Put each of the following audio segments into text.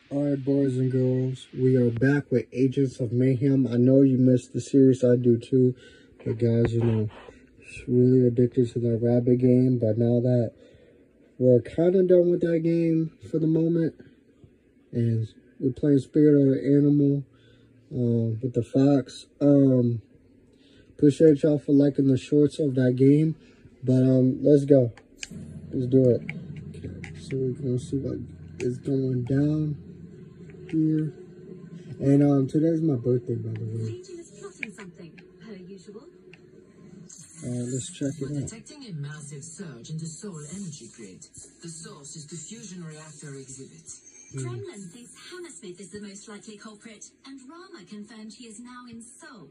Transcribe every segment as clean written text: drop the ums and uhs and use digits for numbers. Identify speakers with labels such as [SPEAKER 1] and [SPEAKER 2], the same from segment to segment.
[SPEAKER 1] Alright, boys and girls, we are back with Agents of Mayhem. I know you missed the series, I do too. But guys, you know, it's really addicted to that rabbit game. But now that we're kind of done with that game for the moment, and we're playing Spirit of the Animal with the Fox. Appreciate y'all for liking the shorts of that game. But let's go. Let's do it. Okay, so we're gonna see what is going down here. And today's my birthday, by the way.
[SPEAKER 2] Legion is plotting something, per usual.
[SPEAKER 1] Let's check it out.
[SPEAKER 3] Detecting a massive surge in the soul energy grid. The source is the fusion reactor exhibit.
[SPEAKER 2] Kremlin thinks Hammersmith is the most likely culprit, and Rama confirmed he is now in Seoul.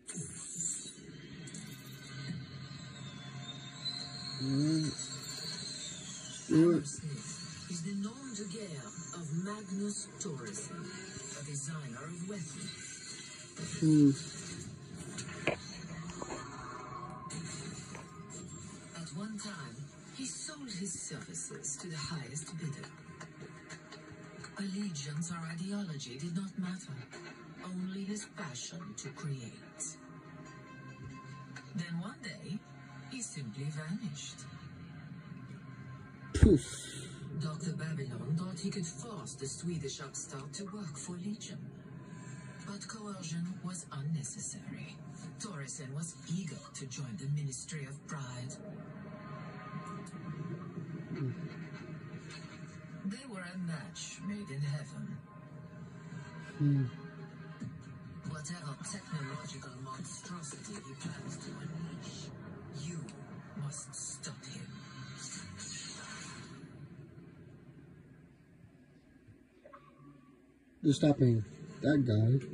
[SPEAKER 3] Hammersmith is the nom de guerre of Magnus Thoresen, a designer of weapons. At one time, he sold his services to the highest bidder. Allegiance or ideology did not matter, only his passion to create. Then one day, he simply vanished.
[SPEAKER 1] Poof.
[SPEAKER 3] Dr. Babylon thought he could force the Swedish upstart to work for Legion. But coercion was unnecessary. Thoresen was eager to join the Ministry of Pride. They were a match made in heaven. Whatever technological monstrosity he plans to unleash, you must stop him.
[SPEAKER 1] Just stopping that guy.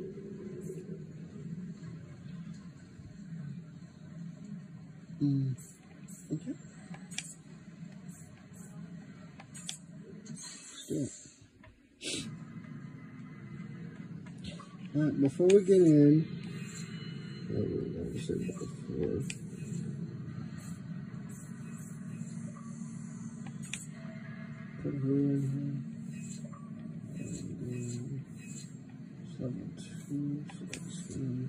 [SPEAKER 1] Okay. Still. Alright, before we get in, what we said before. Put her in here. 7, 2, 16.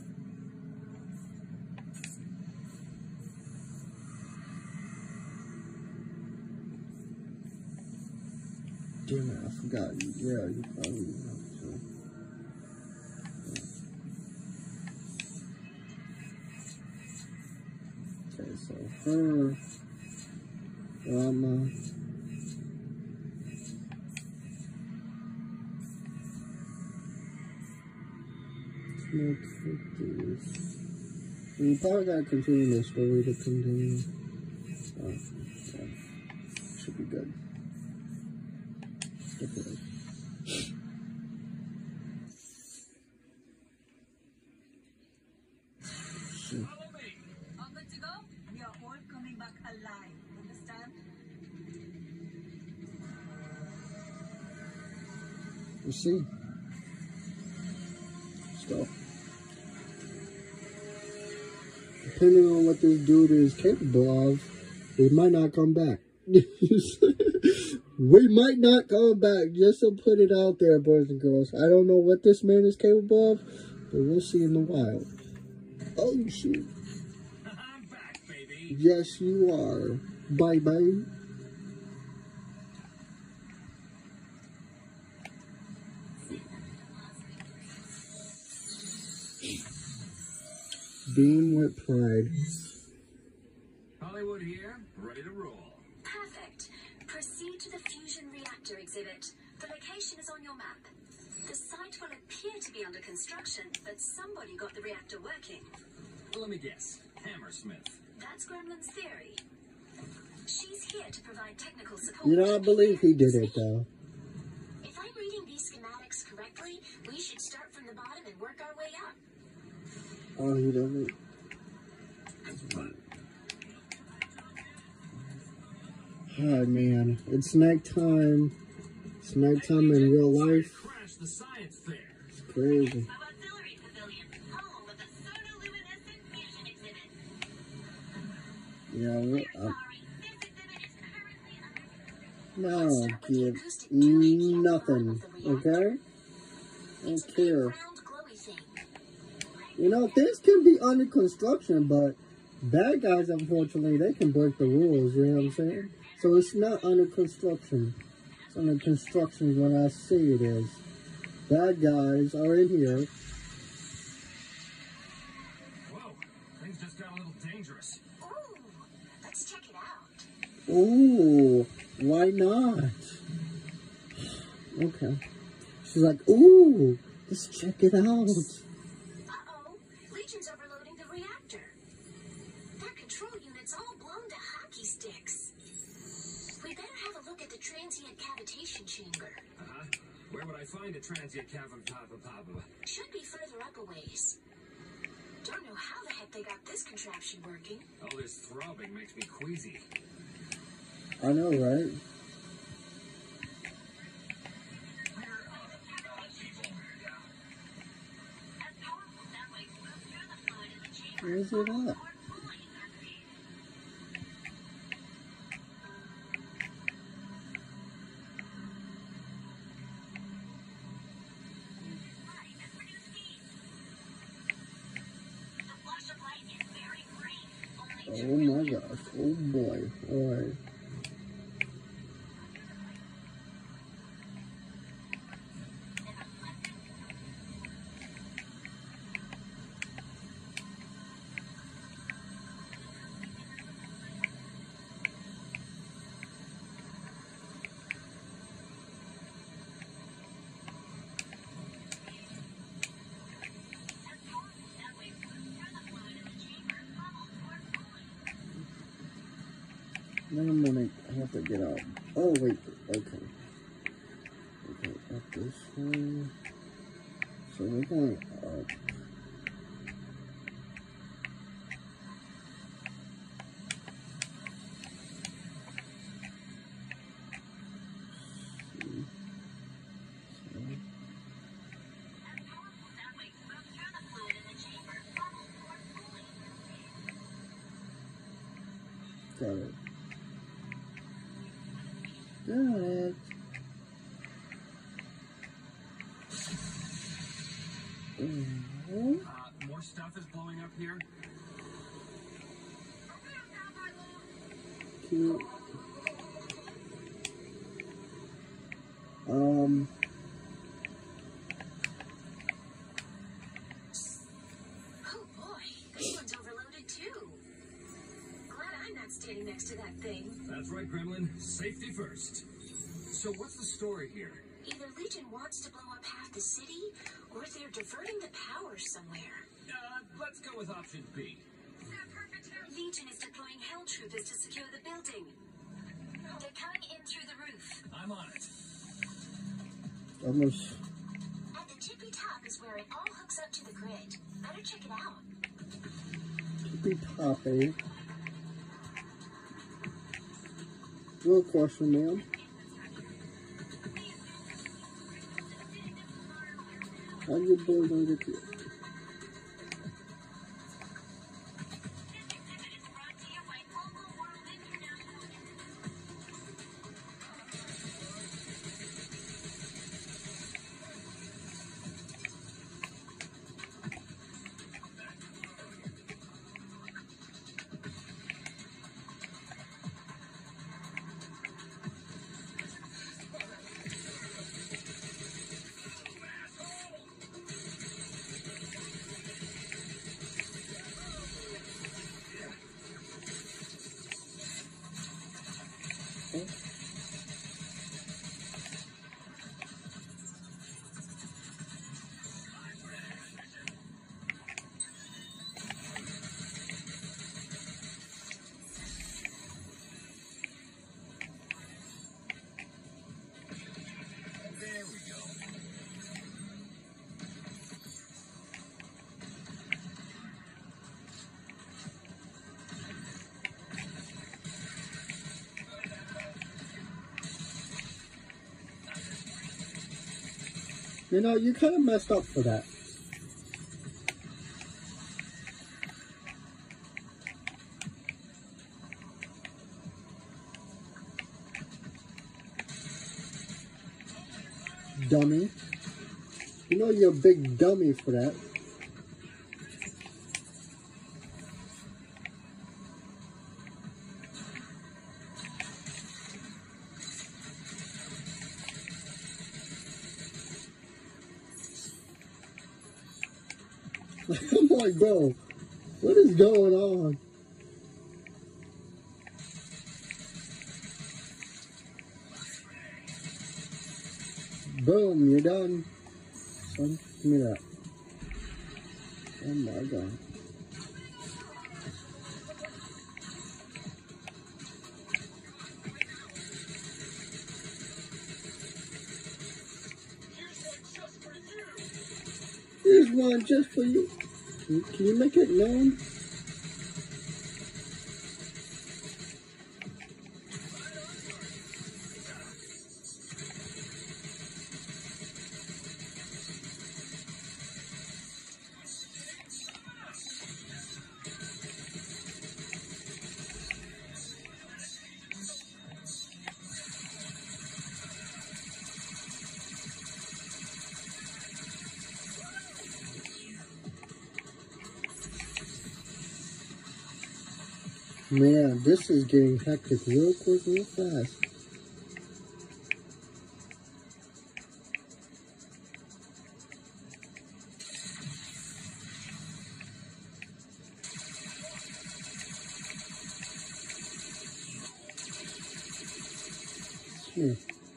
[SPEAKER 1] Damn it, I forgot. Yeah, you probably have to. Okay, so her, Rama. We probably gotta continue this story to continue. Oh, yeah. Should be good. Okay.
[SPEAKER 2] Follow me. All good to go? We are all coming back alive. Understand?
[SPEAKER 1] We'll see. So, depending on what this dude is capable of, we might not come back. We might not come back, just to put it out there, boys and girls. I don't know what this man is capable of, but we'll see in the wild. Oh, shit.
[SPEAKER 4] I'm back, baby.
[SPEAKER 1] Yes, you are. Bye-bye. Beam with pride.
[SPEAKER 4] Hollywood here, ready to roll.
[SPEAKER 2] Perfect. Proceed to the fusion reactor exhibit. The location is on your map. The site will appear to be under construction, but somebody got the reactor working.
[SPEAKER 4] Let me guess. Hammersmith.
[SPEAKER 2] That's Gremlin's theory. She's here to provide technical support.
[SPEAKER 1] You know, I believe he did it, though.
[SPEAKER 2] If I'm reading these schematics correctly, we should start from the bottom and work our way up.
[SPEAKER 1] Oh, he doesn't. Oh, man. It's nighttime. It's nighttime in real life.
[SPEAKER 4] Crash the science fair.
[SPEAKER 1] It's crazy.
[SPEAKER 2] Auxiliary Pavilion, home of the photoluminescent fusion exhibit.
[SPEAKER 1] Yeah,
[SPEAKER 2] Sorry, this exhibit is currently under
[SPEAKER 1] No,
[SPEAKER 2] Let's start with the
[SPEAKER 1] kid.
[SPEAKER 2] acoustic doohickey at the bottom
[SPEAKER 1] Nothing.
[SPEAKER 2] of the reactor.
[SPEAKER 1] Okay?
[SPEAKER 2] It's a
[SPEAKER 1] Don't
[SPEAKER 2] big
[SPEAKER 1] care.
[SPEAKER 2] round glowy thing.
[SPEAKER 1] You know, things can be under construction, but bad guys, unfortunately, they can break the rules, you know what I'm saying? So it's not under construction. It's under construction when I say it is. Bad guys are in here.
[SPEAKER 4] Whoa, things just got a little dangerous.
[SPEAKER 2] Ooh, let's check it out.
[SPEAKER 1] Ooh, why not? Okay. She's like, ooh, let's check it out.
[SPEAKER 2] Uh-oh, Legion's overloading the reactor. Their control unit's all blown to hockey sticks. We better have a look at the transient cavitation chamber.
[SPEAKER 4] Uh-huh. Where would I find a transient cavern papa?
[SPEAKER 2] Should be further up a ways. Don't know how the heck they got this contraption working.
[SPEAKER 4] All this throbbing makes me queasy.
[SPEAKER 1] I know, right? Where's it at? Oh my gosh. Oh boy. Alright. Then I'm gonna have to get out. Oh wait, okay. Okay, up this way. So we're going up. Got it. Got it.
[SPEAKER 4] More stuff is blowing up here?
[SPEAKER 1] Cute.
[SPEAKER 2] Oh boy, this one's overloaded too. Glad I'm not standing next to that thing.
[SPEAKER 4] That's right, Gremlin. Safety first. So what's the story here?
[SPEAKER 2] Either Legion wants to blow up half the city, or they're diverting the power somewhere.
[SPEAKER 4] Let's go with option B.
[SPEAKER 2] Legion is deploying Hell Troopers to secure the building. They're coming in through the roof.
[SPEAKER 4] I'm on it.
[SPEAKER 1] Almost.
[SPEAKER 2] At the tippy top is where it all hooks up to the grid. Better check it out.
[SPEAKER 1] Be top, eh? Real question, ma'am. How'd your boy gonna get you?
[SPEAKER 4] There we go.
[SPEAKER 1] You know, you kind of messed up for that. dummy. You know you're a big dummy for that. I'm like, bro, what is going on? Boom, you're done. Son, give me that. Oh my god. Here's one just for you. Can you make it known? Man, this is getting hectic real quick, real fast. Here.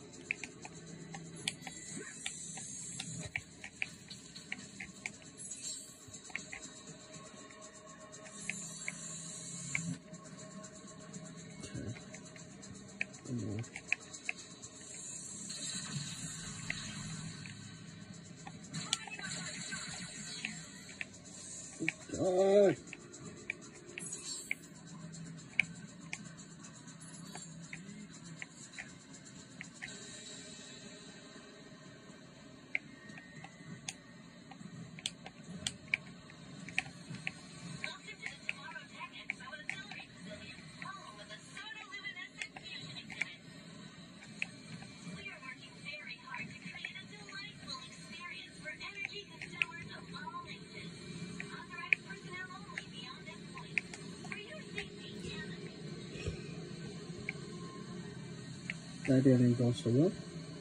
[SPEAKER 1] God. That didn't go so well.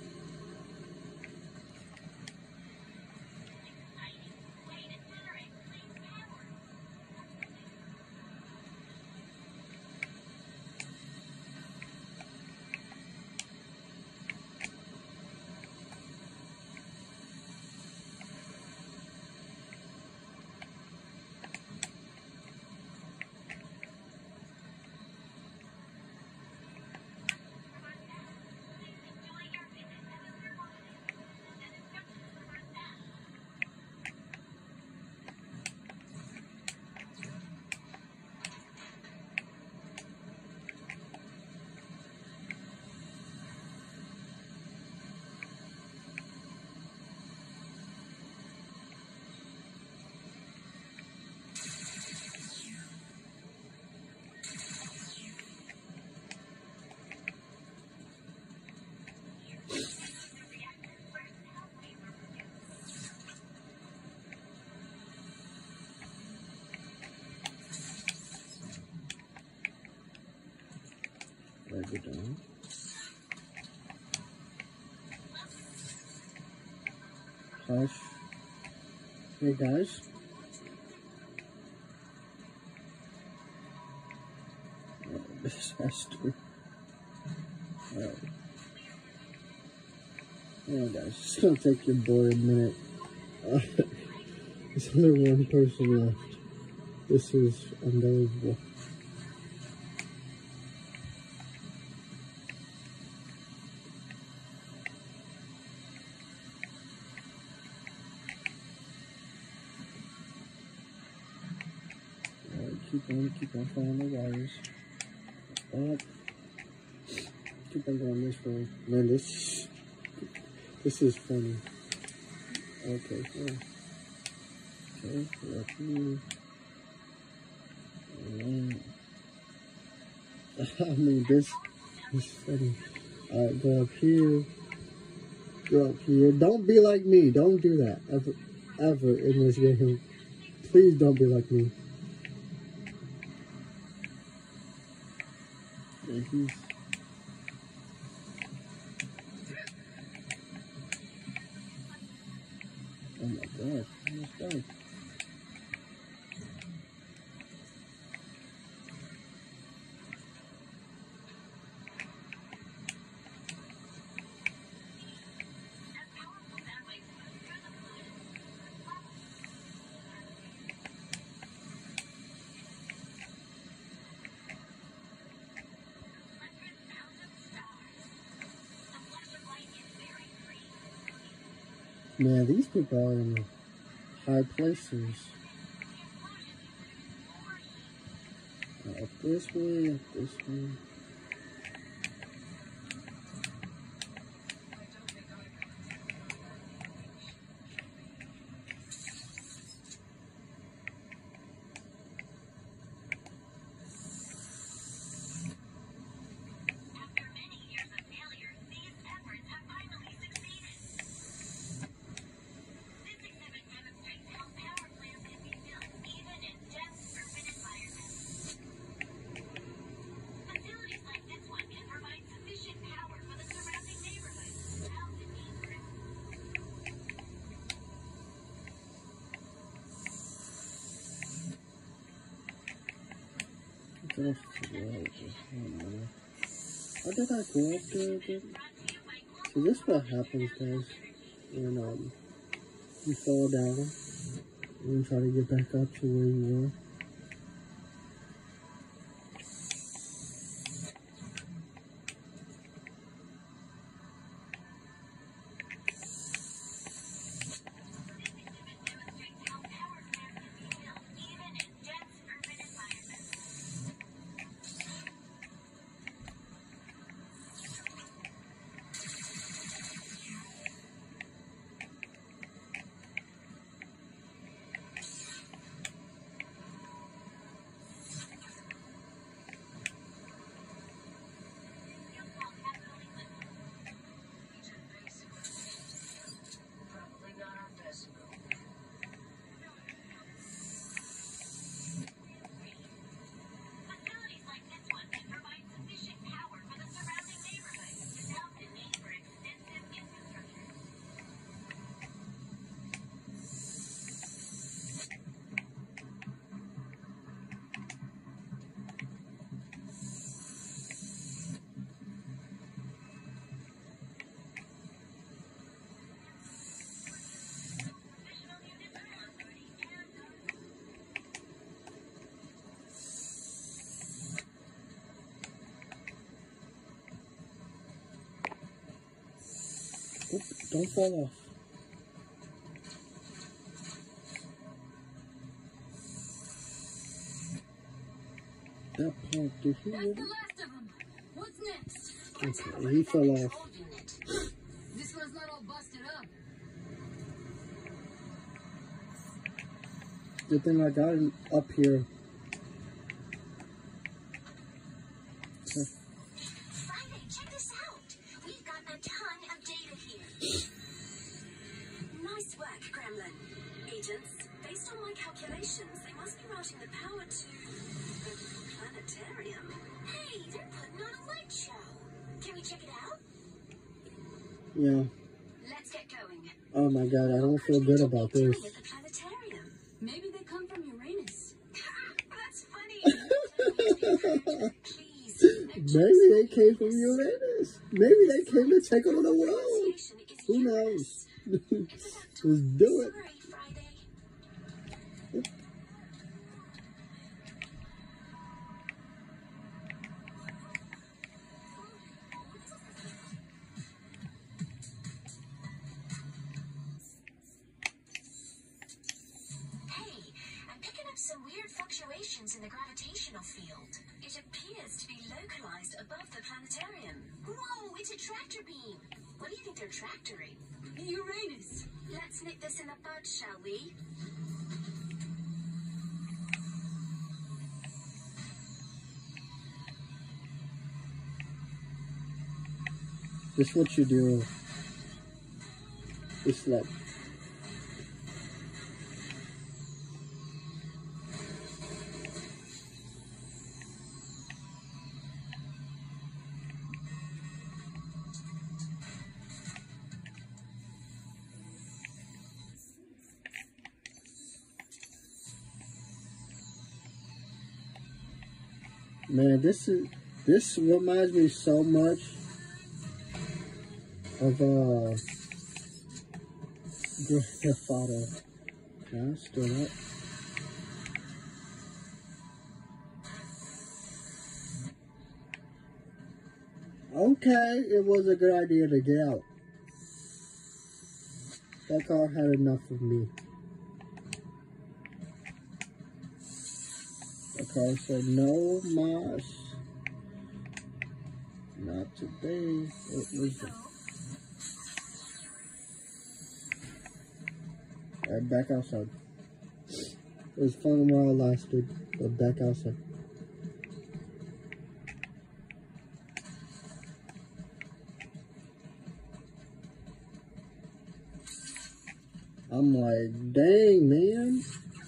[SPEAKER 1] Write it down. Hush. Hey guys. Disaster. Alright. Yeah guys, it's gonna take your boy a minute. There's only one person left. This is unbelievable. Keep on following the wires. Up. Keep on going this way. Man, this is funny. Okay, yeah. Okay, up here. I mean, this is funny. Alright, go up here. Look, you don't be like me. Don't do that ever in this game. Please don't be like me. And he's... Oh my God! Almost died. Man, these people are in high places. Up this way, up this way. How did I go up there again? So this is what happens, guys, when you fall down and try to get back up to where you were. Oop, don't fall off. That part, did he
[SPEAKER 2] That's
[SPEAKER 1] really?
[SPEAKER 2] the last of them. What's next?
[SPEAKER 1] Okay, he fell off.
[SPEAKER 2] This one's not all busted up.
[SPEAKER 1] Good thing I got him up here. Okay.
[SPEAKER 2] Friday, check this out. We've got a ton of data here. Nice work, Gremlin. Agents, based on my calculations, they must be routing the power to the planetarium. Hey, they're putting on a light show. Can we check it out?
[SPEAKER 1] Yeah.
[SPEAKER 2] Let's get going.
[SPEAKER 1] Oh my God, I don't feel good about this.
[SPEAKER 2] At the planetarium. Maybe they come from Uranus. That's funny. Please.
[SPEAKER 1] Maybe they came from Uranus. Maybe they came to take over the world. Who knows? Let's do it.
[SPEAKER 2] Sorry, Friday. Hey, I'm picking up some weird fluctuations in the gravitational field. It appears to be localized above the planetarium. Whoa, it's a tractor beam. What do you think they're tractoring? Uranus. Let's nip this in the bud, shall we?
[SPEAKER 1] This is what you do It's like... Man, this reminds me so much of Grand Theft Auto. Can I still up? Okay, it was a good idea to get out. That car had enough of me. Okay, so no mosh. Not today. It was alright, back outside. It was fun while it lasted, but back outside. I'm like, dang, man.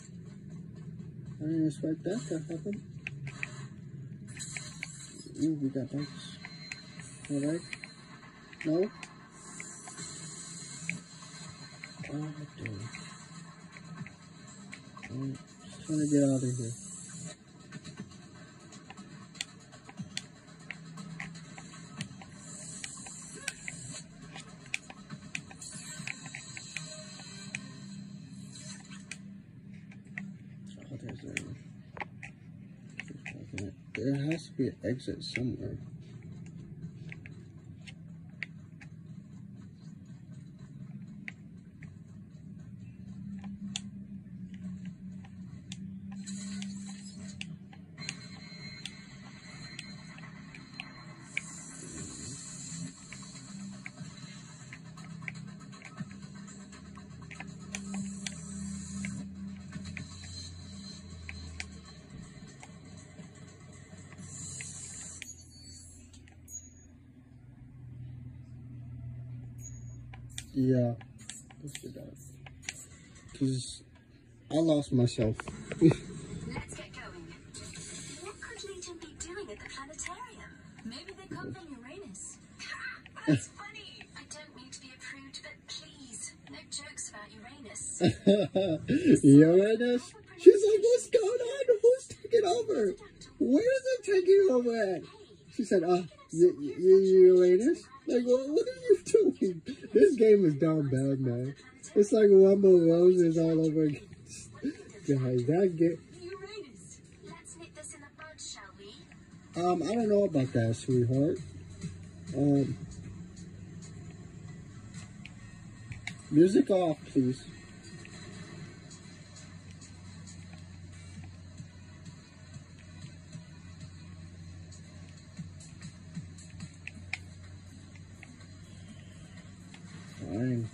[SPEAKER 1] I didn't expect that to happen. Ooh, we got bikes. Alright. No? Oh, damn. I'm just trying to get out of here. There has to be an exit somewhere. Yeah, let's do that. Because I lost myself.
[SPEAKER 2] Let's get going. What could Legion be doing at the planetarium? Maybe they come from Uranus. That's funny. I don't mean to be a prude, but please, no jokes about Uranus.
[SPEAKER 1] Uranus? She's like, what's going on? Who's taking over? Where is it taking over at? She said, Uranus? Like, what are you doing? This game is down bad, man. It's like Rumble Roses all over again. Guys, that game...
[SPEAKER 2] Uranus. Let's nip this in the bud, shall we?
[SPEAKER 1] I don't know about that, sweetheart. Music off, please. Fine.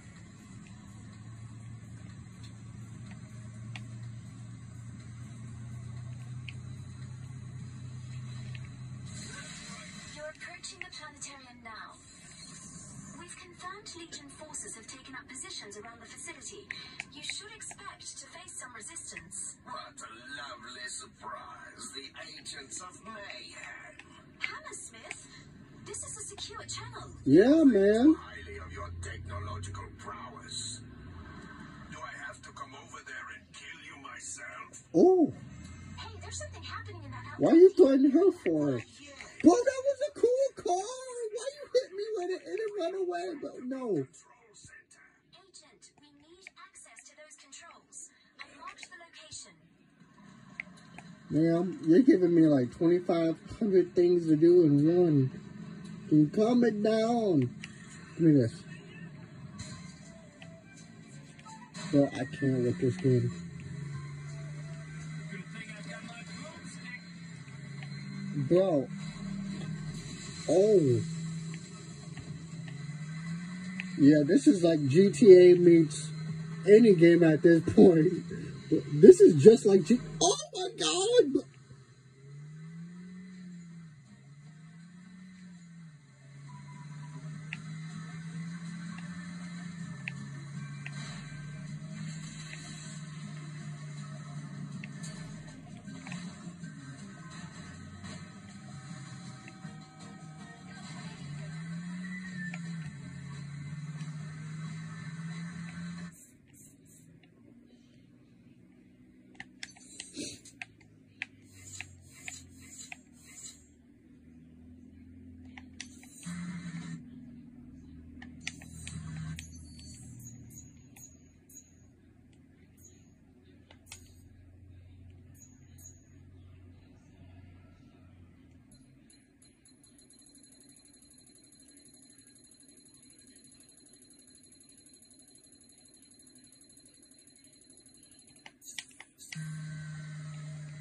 [SPEAKER 2] You're approaching the planetarium now. We've confirmed Legion forces have taken up positions around the facility. You should expect to face some resistance.
[SPEAKER 5] What a lovely surprise. The Agents of Mayhem.
[SPEAKER 2] Hammersmith, this is a secure channel.
[SPEAKER 1] Yeah, man.
[SPEAKER 5] Highly of your technological prowess. Do I have to come over there and kill you myself?
[SPEAKER 1] Oh,
[SPEAKER 2] Hey, there's something happening in that outfit.
[SPEAKER 1] why are you threatening her for it? Bro, that was a cool car. Why you hit me with it and it run away? But no.
[SPEAKER 5] Control center.
[SPEAKER 2] Agent, we need access to those controls. I marked the location.
[SPEAKER 1] Ma'am, you're giving me like 2,500 things to do in one. Can you calm it down? Give me this. Bro, I can't with this game. Bro. Oh. Yeah, this is like GTA meets any game at this point. This is just like oh my god!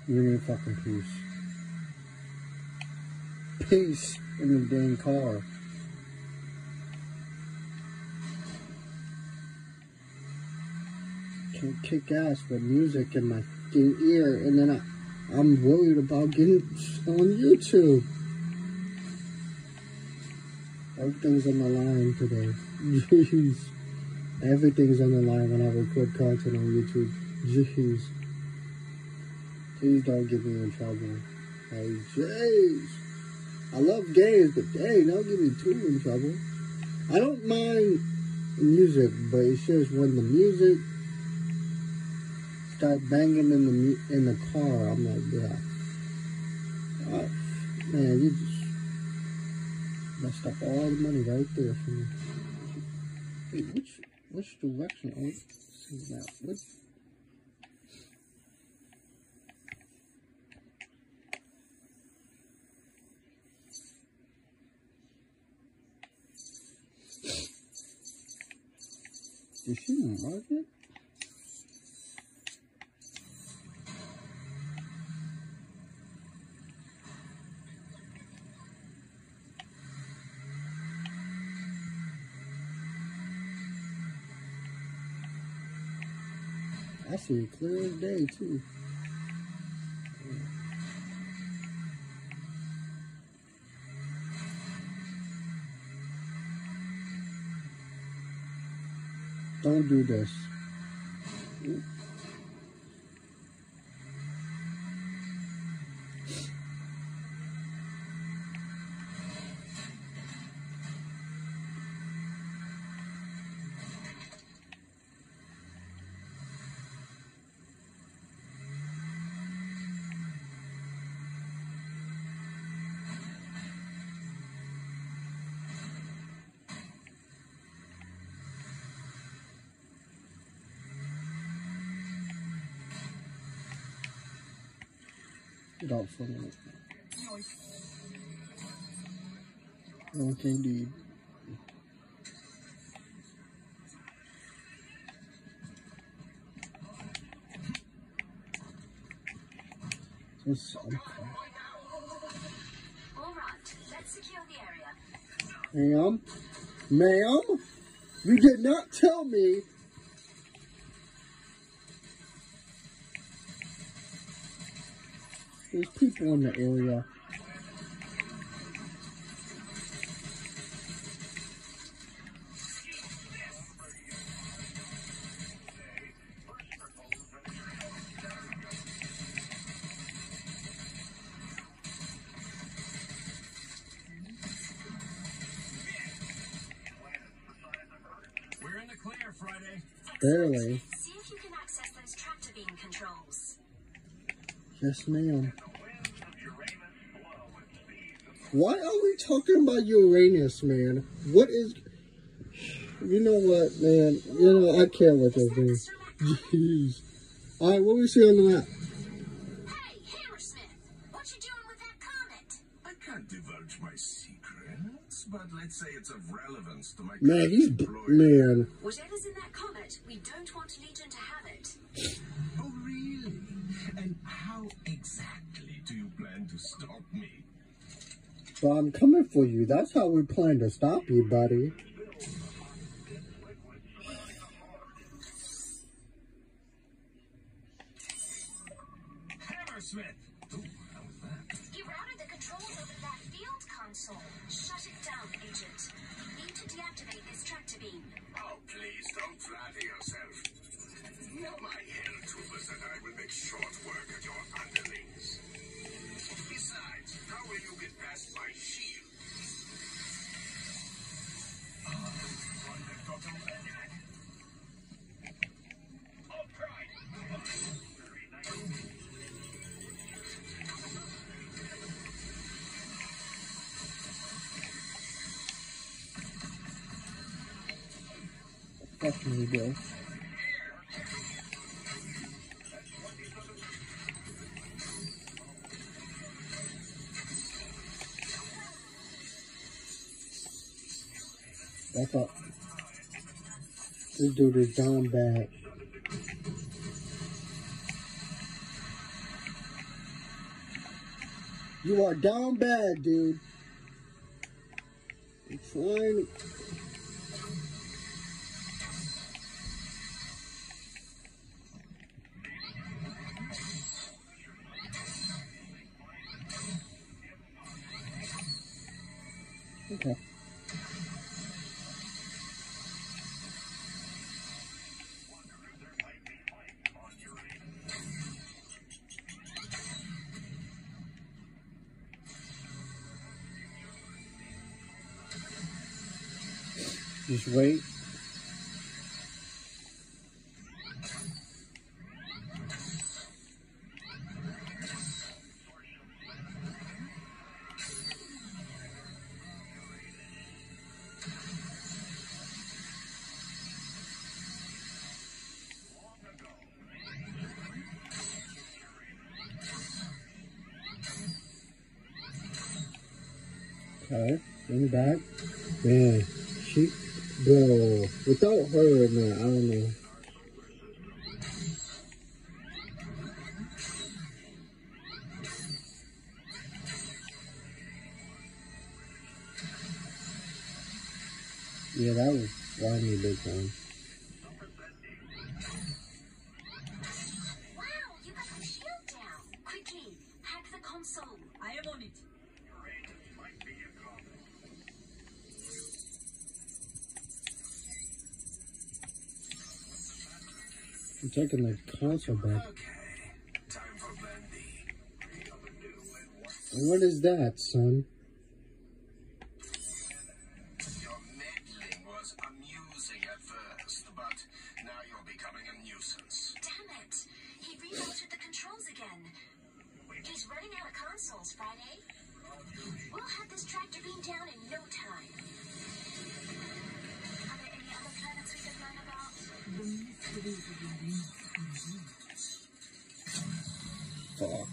[SPEAKER 1] You need fucking peace. Peace in the dang car. Can't kick ass with music in my fucking ear, and then I'm worried about getting on YouTube. Everything's on the line today. Jeez. Everything's on the line when I record content on YouTube. Jeez. Please don't get me in trouble. Hey, jeez. I love games, but dang, don't get me too in trouble. I don't mind music, but it's just when the music start banging in the car, I'm like, yeah. Man, you just messed up all the money right there for me. Hey, which direction? Oh, see now. What? Did she mark it? I see it clear as day, too. Don't do this. Get out for a minute. Okay, indeed. Just
[SPEAKER 2] All right, let's secure the area.
[SPEAKER 1] Ma'am, you did not tell me. There's people in the area.
[SPEAKER 4] We're in the clear, Friday.
[SPEAKER 1] Barely.
[SPEAKER 2] See if you can access those tractor beam controls.
[SPEAKER 1] Yes, ma'am. Why are we talking about Uranus, man? What is... You know what, man? You know, I can't with this thing. Jeez. Alright, what we see on the map?
[SPEAKER 2] Hey, Hammersmith! What you doing with that comet?
[SPEAKER 5] I can't divulge my secrets, but let's say it's of relevance to my
[SPEAKER 1] Man, he's...
[SPEAKER 5] employer.
[SPEAKER 1] Man.
[SPEAKER 2] Whatever's in that comet, we don't want Legion to have it.
[SPEAKER 5] Oh, really? And how exactly do you plan to stop me?
[SPEAKER 1] So I'm coming for you. That's how we plan to stop you, buddy.
[SPEAKER 4] Hammersmith! Ooh, how was that?
[SPEAKER 2] You routed the controls over that field console. Shut it down, Agent. Need to deactivate this tractor beam.
[SPEAKER 5] Oh, please don't flatter yourself. Not my hell troopers and I will make short work of your underlings. Besides, how will you get past my shield?
[SPEAKER 1] Fucking we go. Back up. This dude is down bad. You are down bad, dude. I'm trying. Okay. Just wait. Okay, in the back. Man, she, bro, without her, man, I don't know. Yeah, that was Rodney big time.
[SPEAKER 2] Wow, you got the shield down. Quickly, hack the console.
[SPEAKER 3] I am on it.
[SPEAKER 1] I'm taking the console back.
[SPEAKER 5] Okay, time for Plan B.
[SPEAKER 1] And what is that, son?
[SPEAKER 5] Your meddling was amusing at first, but now you're becoming a nuisance.
[SPEAKER 2] Damn it. He rebooted the controls again. He's running out of consoles, Friday. We'll have this tractor beam down in no time. Are there any other planets we could learn about?
[SPEAKER 1] Fuck.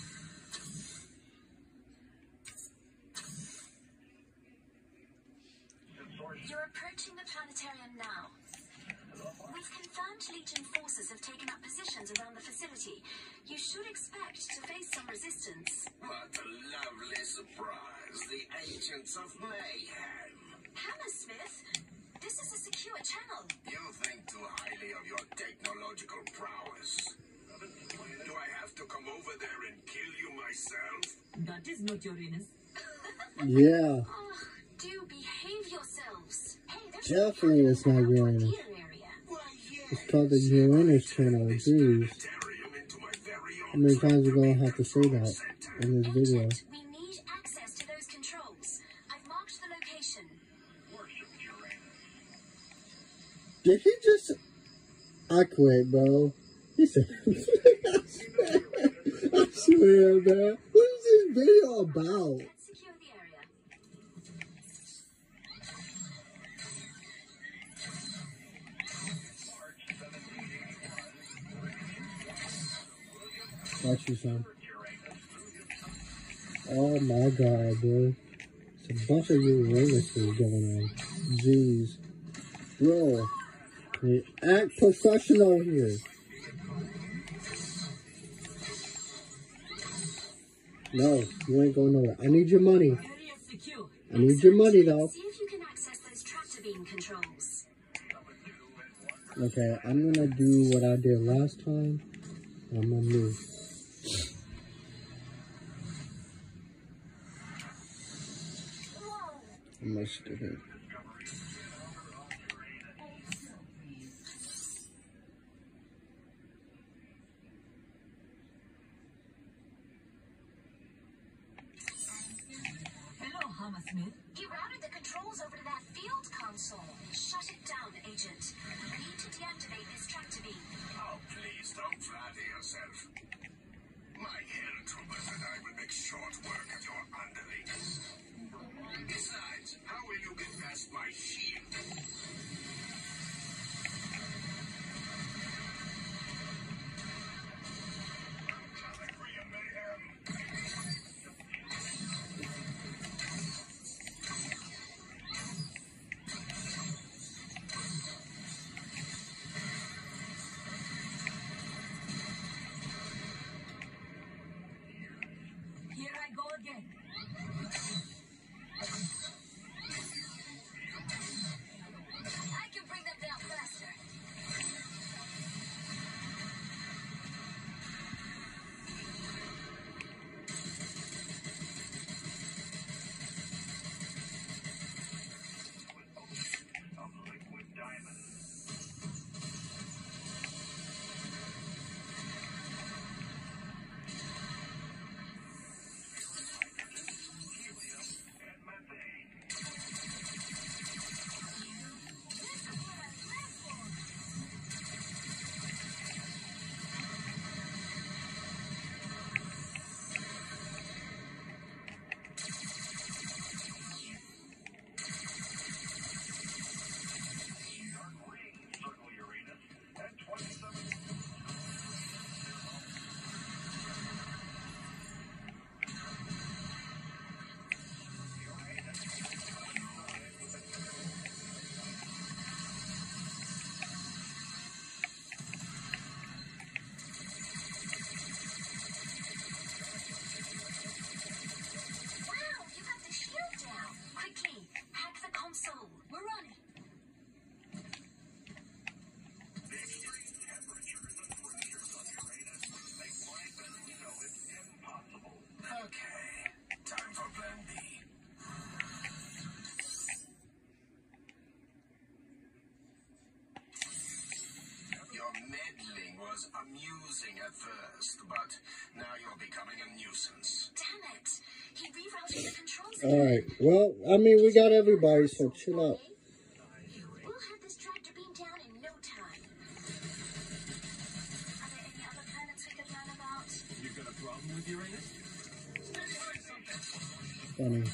[SPEAKER 2] You're approaching the planetarium now. We've confirmed Legion forces have taken up positions around the facility. You should expect to face some resistance.
[SPEAKER 5] What a lovely surprise. The Agents of Mayhem.
[SPEAKER 2] Hammersmith, this is a secure channel.
[SPEAKER 5] You think too highly of your technological prowess. Do I have to come over there and kill you myself?
[SPEAKER 3] That is not Uranus.
[SPEAKER 1] Yeah,
[SPEAKER 2] Oh, do behave yourselves. Hey, there's
[SPEAKER 1] definitely it's not Uranus.
[SPEAKER 2] area.
[SPEAKER 5] Why, yes.
[SPEAKER 1] It's called the Uranus channel. Jeez.
[SPEAKER 5] Planetarium into my very own
[SPEAKER 1] How many times are we gonna have to say
[SPEAKER 5] control
[SPEAKER 1] that
[SPEAKER 5] center.
[SPEAKER 1] in this video?
[SPEAKER 2] Agent, we need access to those controls. I've marked the location.
[SPEAKER 1] Did he just... I quit, bro. He said... I swear, man. What is this video about?
[SPEAKER 2] Let's secure the area.
[SPEAKER 1] Watch you, son. Oh my god, bro. It's a bunch of Uranuses going on. Jeez. Bro. Hey, act professional here. No, you ain't going nowhere. I need your money.
[SPEAKER 3] Area secure.
[SPEAKER 1] I need your money, though.
[SPEAKER 2] See if you can access those tractor beam controls.
[SPEAKER 1] Okay, I'm gonna do what I did last time. I'm gonna move.
[SPEAKER 2] Whoa!
[SPEAKER 1] I'm gonna stick it.
[SPEAKER 3] Hello, Hammersmith.
[SPEAKER 2] He routed the controls over to that field console. Shut it down, Agent. We need to deactivate this tractor beam.
[SPEAKER 5] Oh, please don't flatter yourself. My hell troopers and I will make short work of your underlings. Besides, how will you get past my shield? was amusing at first, but now you're becoming a nuisance.
[SPEAKER 2] Damn it! He rerouted the controls.
[SPEAKER 1] Alright, well, I mean, we got everybody, so chill out.
[SPEAKER 2] We'll have this tractor beam down in no time. Are there any other planets we could learn about?
[SPEAKER 4] You've got a problem with Uranus? Maybe hide something.
[SPEAKER 1] Funny.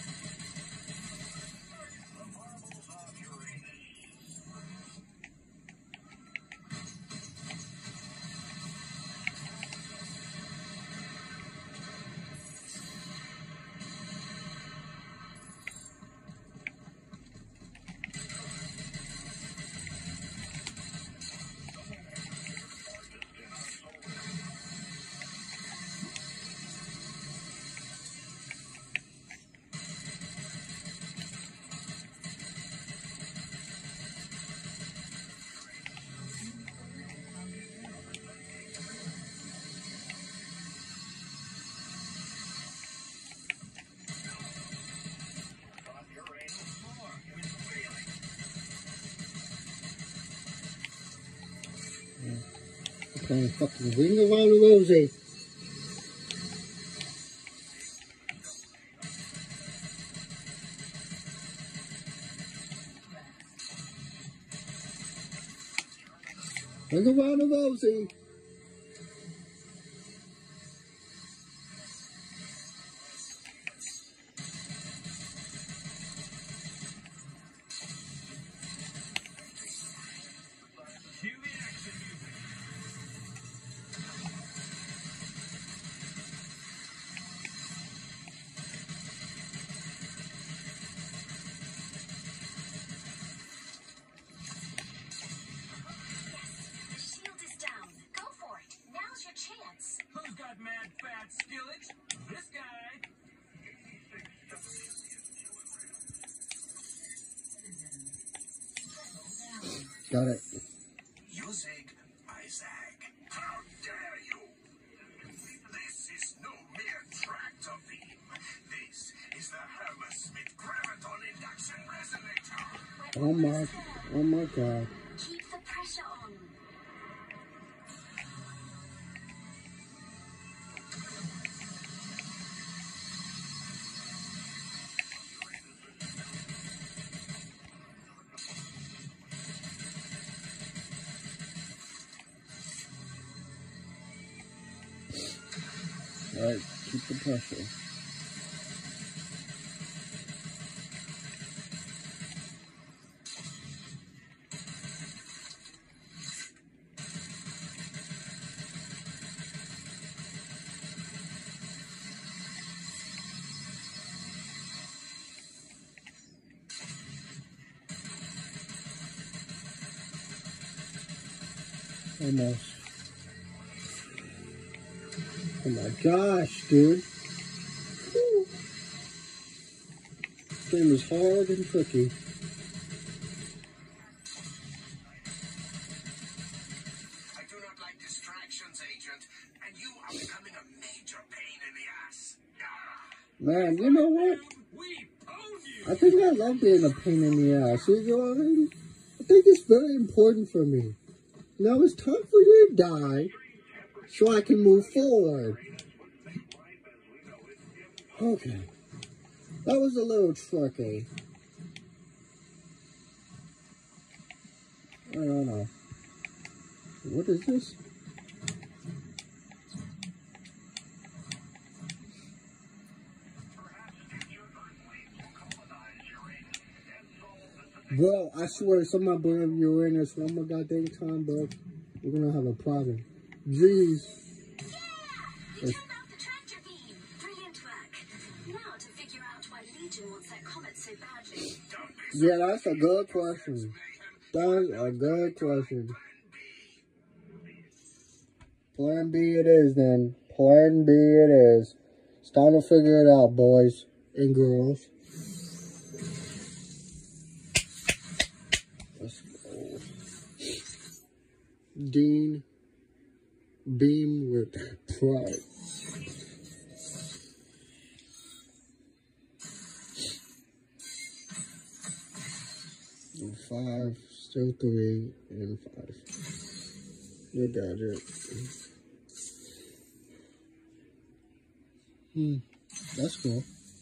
[SPEAKER 1] Playing fucking Ring Around the Rosie. Ring Around the Rosie.
[SPEAKER 4] Cue the action music.
[SPEAKER 2] The shield is down. Go for it. Now's your chance.
[SPEAKER 4] Who's got mad fat skillets? This guy.
[SPEAKER 1] Got it.
[SPEAKER 5] You zig, I zag. How dare you? This is no mere tractor beam. This is the Hammersmith Graviton Induction Resonator.
[SPEAKER 1] Oh my god.
[SPEAKER 2] Keep the pressure on.
[SPEAKER 1] Alright, keep the pressure. Almost. Oh my gosh, dude. Whew. This game is hard and tricky.
[SPEAKER 5] I do not like distractions, Agent, and you are becoming a major pain in the ass.
[SPEAKER 1] Man, you know what?
[SPEAKER 4] We own you.
[SPEAKER 1] I think I love being a pain in the ass. You know what I mean? I think it's very important for me. Now it's time for you to die so I can move forward. Okay. That was a little tricky. I don't know. What is this? Bro, I swear, if somebody bring up Uranus one more goddamn time, bro, we're gonna have a problem. Jeez.
[SPEAKER 2] Yeah! You turned off the tractor beam. Brilliant work. Now to figure out why Legion wants that comet so badly.
[SPEAKER 1] Yeah, that's a good question. That's a good question. Plan B it is, then. Plan B it is. It's time to figure it out, boys and girls. Let's go. Dean, beam with pride. 5, still 3, and 5. Your gadget. That's cool.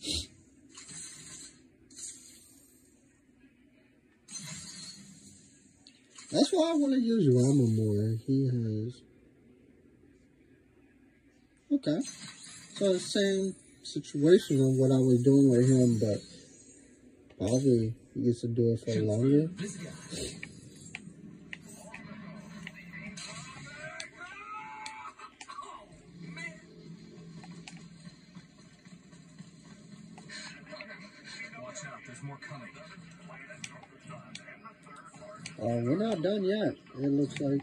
[SPEAKER 1] That's why I want to use Rama more. He has... Okay. So the same situation of what I was doing with him, but probably he gets to do it for longer.
[SPEAKER 4] Watch out, there's more coming.
[SPEAKER 1] We're not done yet, it looks like.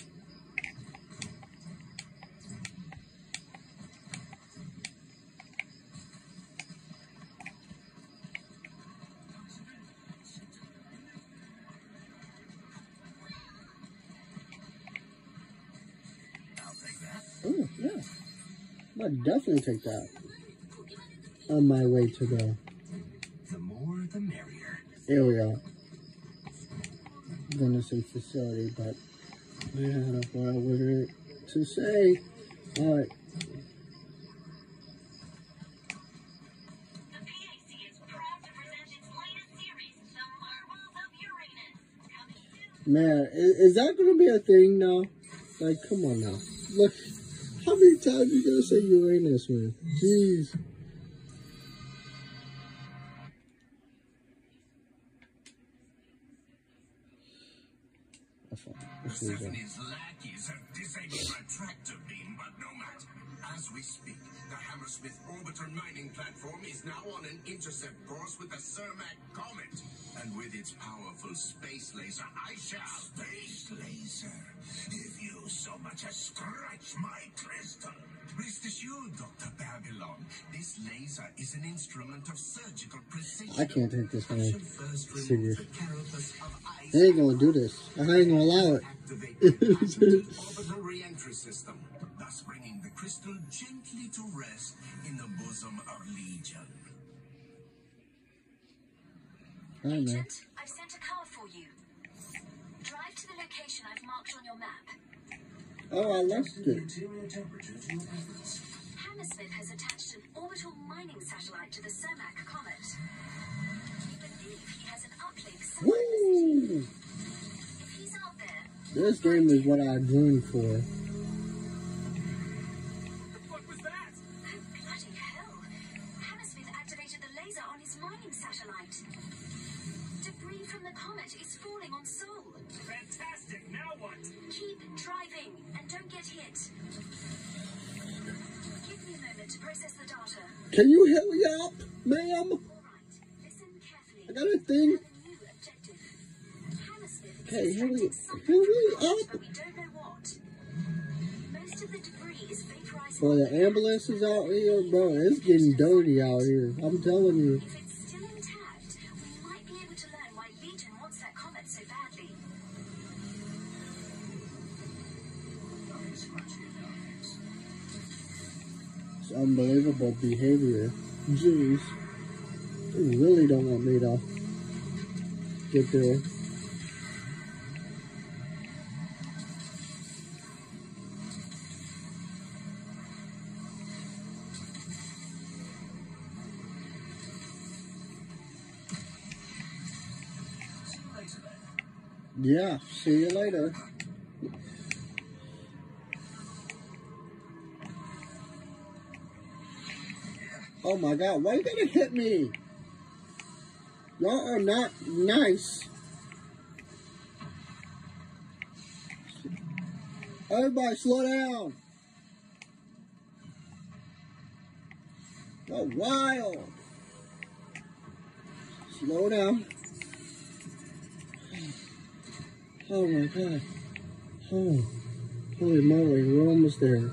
[SPEAKER 4] I'll take that.
[SPEAKER 1] Oh, yeah. I'd definitely take that. On my way to the...
[SPEAKER 4] The more, the merrier.
[SPEAKER 1] area. I'm gonna say facility, but yeah, what was it to say? Alright.
[SPEAKER 2] The PAC is proud to present its latest series, The Marvels of Uranus. Coming soon.
[SPEAKER 1] Man, is that gonna be a thing now? Like, come on now. Look, how many times you gonna say Uranus, man? Jeez.
[SPEAKER 5] Persephone's lackeys have disabled my tractor beam, but no matter. As we speak, the Hammersmith orbiter mining platform is now on an intercept course with the Cermak Comet. And with its powerful space laser, I shall... Space laser? If you so much as scratch my crystal. Rest assured, Dr. Babylon, this laser is an instrument of surgical precision.
[SPEAKER 1] I can't take this one serious.
[SPEAKER 5] The carapace of ice.
[SPEAKER 1] They ain't gonna do this. I ain't gonna allow it.
[SPEAKER 5] Activate the orbital re-entry system, thus bringing the crystal gently to rest in the bosom of Legion.
[SPEAKER 1] I don't know.
[SPEAKER 2] Agent, I've sent a car for you. Drive to the location I've marked on your map.
[SPEAKER 1] Oh, I left it.
[SPEAKER 4] Interior temperature to your preference.
[SPEAKER 2] Hammersmith has attached an orbital mining satellite to the Cermak Comet. We believe he has an uplink somewhere in the city.
[SPEAKER 1] Woo!
[SPEAKER 2] If he's out there,
[SPEAKER 1] This game is what I dreamed for.
[SPEAKER 4] What the fuck was that?
[SPEAKER 2] oh bloody hell! Hammersmith activated the laser on his mining satellite. Debris from the comet is falling on Sol.
[SPEAKER 4] Fantastic, now what?
[SPEAKER 2] Keep driving and don't get hit. Give me a moment to process the data.
[SPEAKER 1] Can you hurry up, ma'am?
[SPEAKER 2] All right, listen carefully.
[SPEAKER 1] I got a thing.
[SPEAKER 2] We have a new objective. Hammersmith is
[SPEAKER 1] Okay,
[SPEAKER 2] extracting
[SPEAKER 1] hurry
[SPEAKER 2] something,
[SPEAKER 1] up.
[SPEAKER 2] but we don't know what. Most of the debris is vaporizing.
[SPEAKER 1] Boy, the ambulance is out here, bro. It's getting dirty out here. I'm telling you.
[SPEAKER 2] If it's still intact, we might be able to learn why Legion wants that comet so badly.
[SPEAKER 1] It's unbelievable behavior. Jeez. They really don't want me to get there. Yeah, see you later. Oh my god, why you gonna hit me? Y'all are not nice. Everybody slow down. You're wild. Slow down. Oh my god. Oh, holy moly, we're almost there.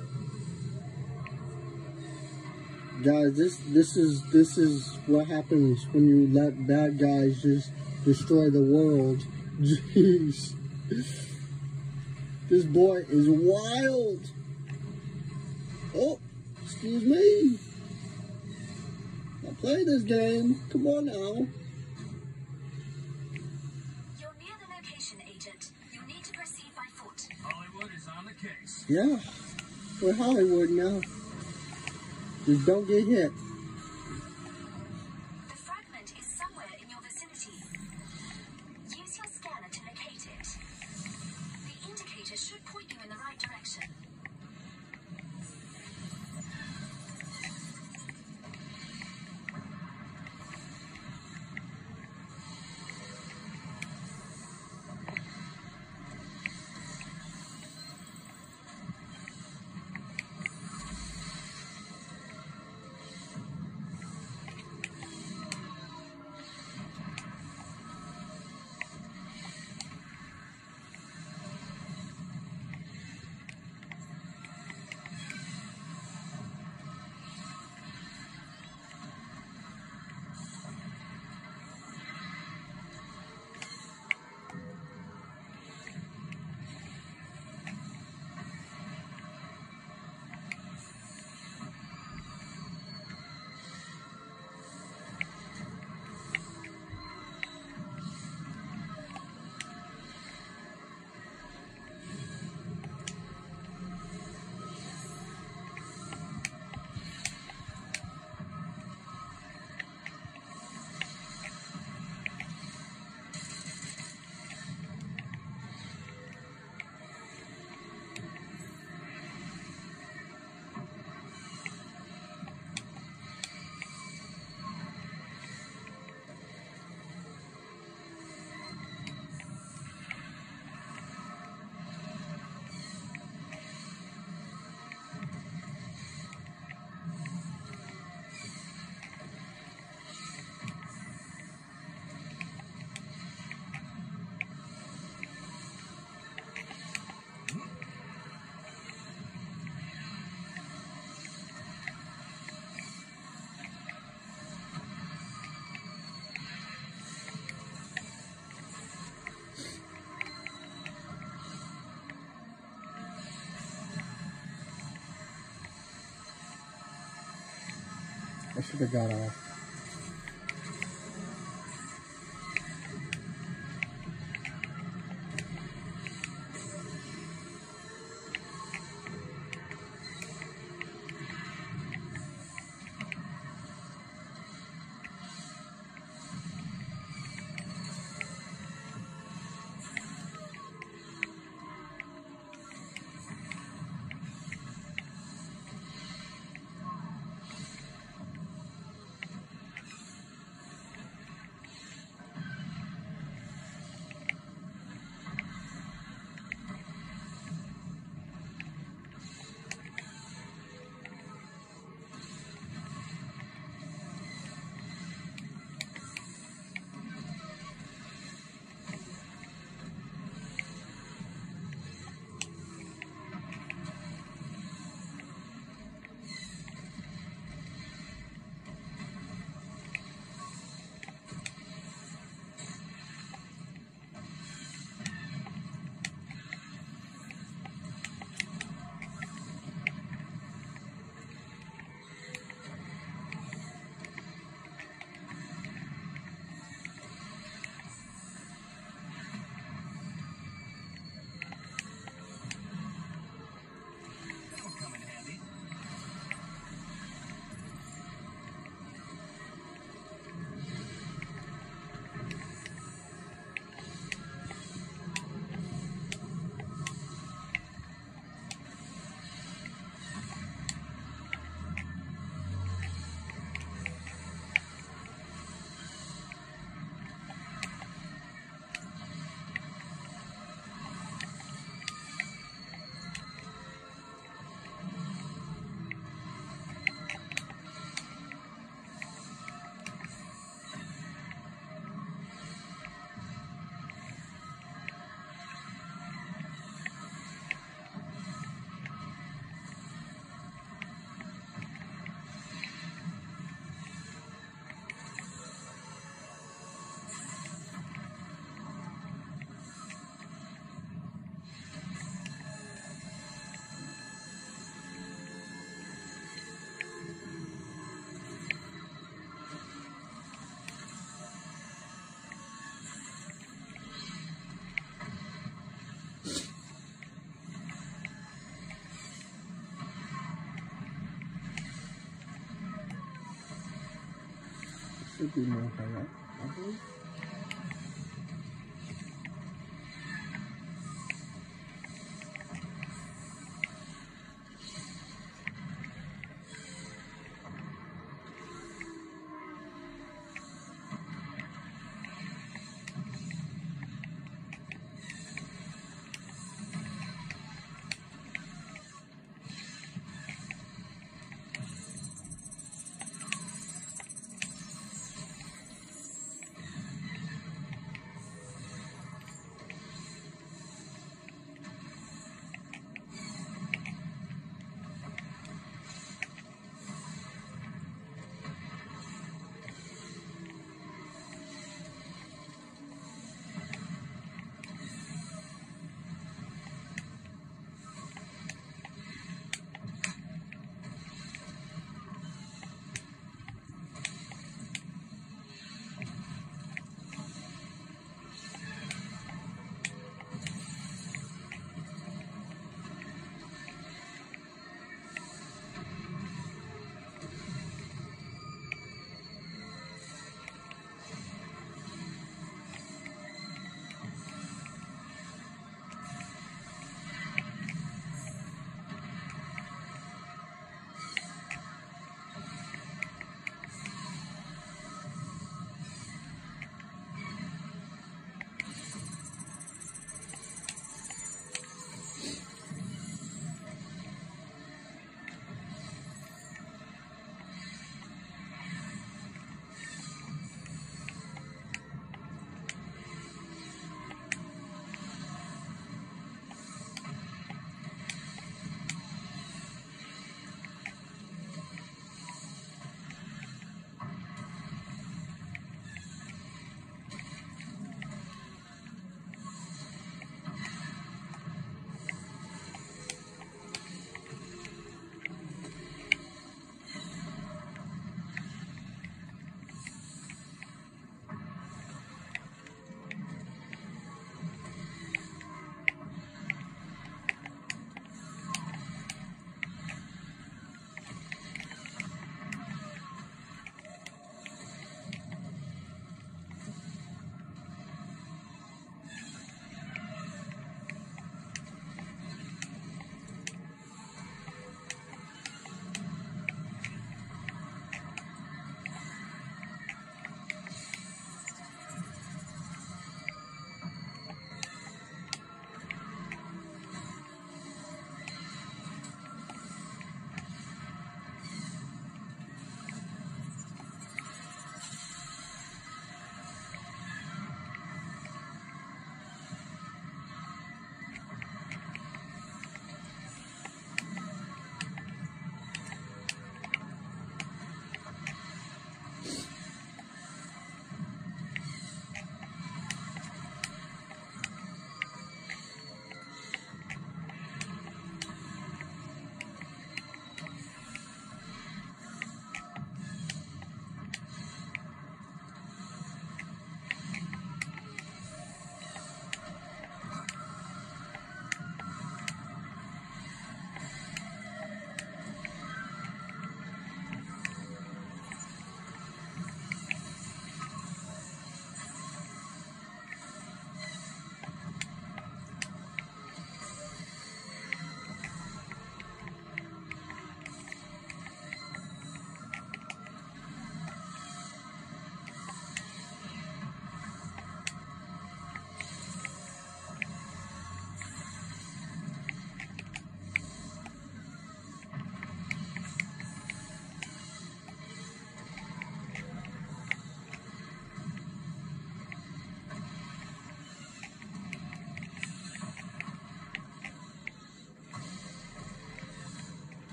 [SPEAKER 1] Guys, this is what happens when you let bad guys just destroy the world. Jeez. This boy is wild. Oh, excuse me. I play this game. Come on now.
[SPEAKER 2] You're near the location, Agent. You'll need to proceed by foot.
[SPEAKER 4] Hollywood is on the case.
[SPEAKER 1] Yeah. We're Hollywood now. Just don't get hit.
[SPEAKER 2] The fragment is somewhere in your vicinity. Use your scanner to locate it. The indicator should point you in the right direction.
[SPEAKER 1] I should have got off. should be more high up, I believe.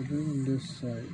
[SPEAKER 1] over on this side.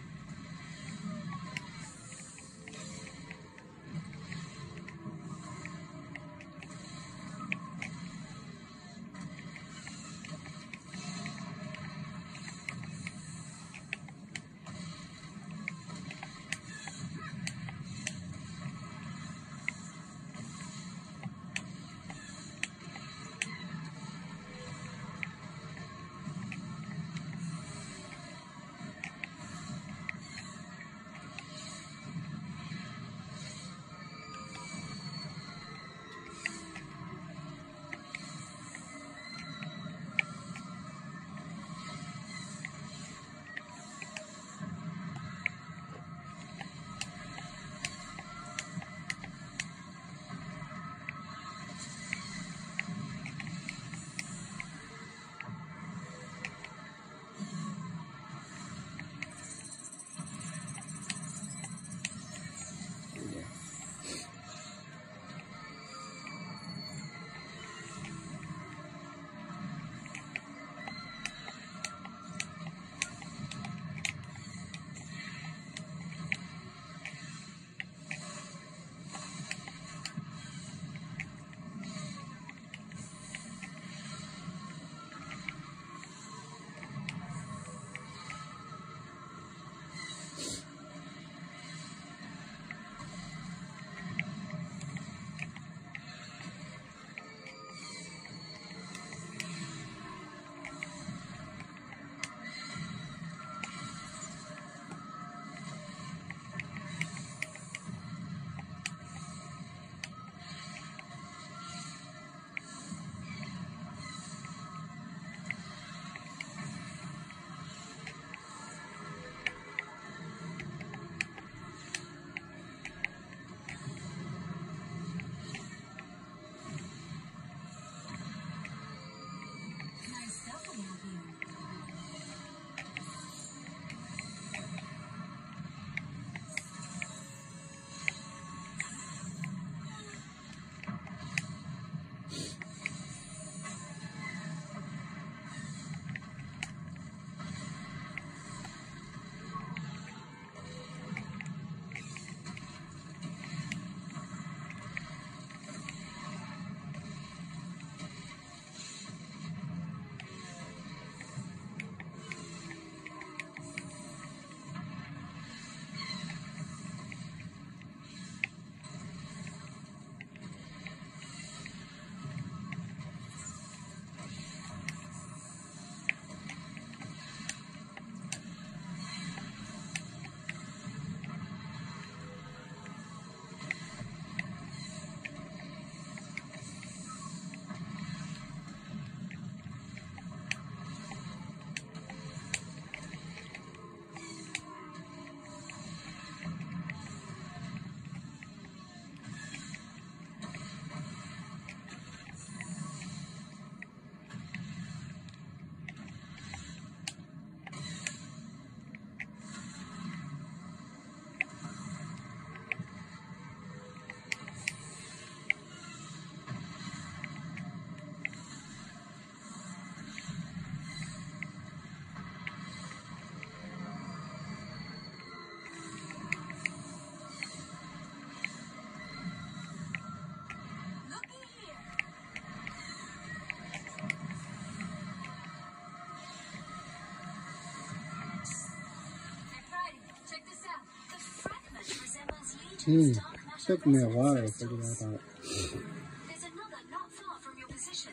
[SPEAKER 1] Took me a while to figure that out.
[SPEAKER 2] There's another not far from your position.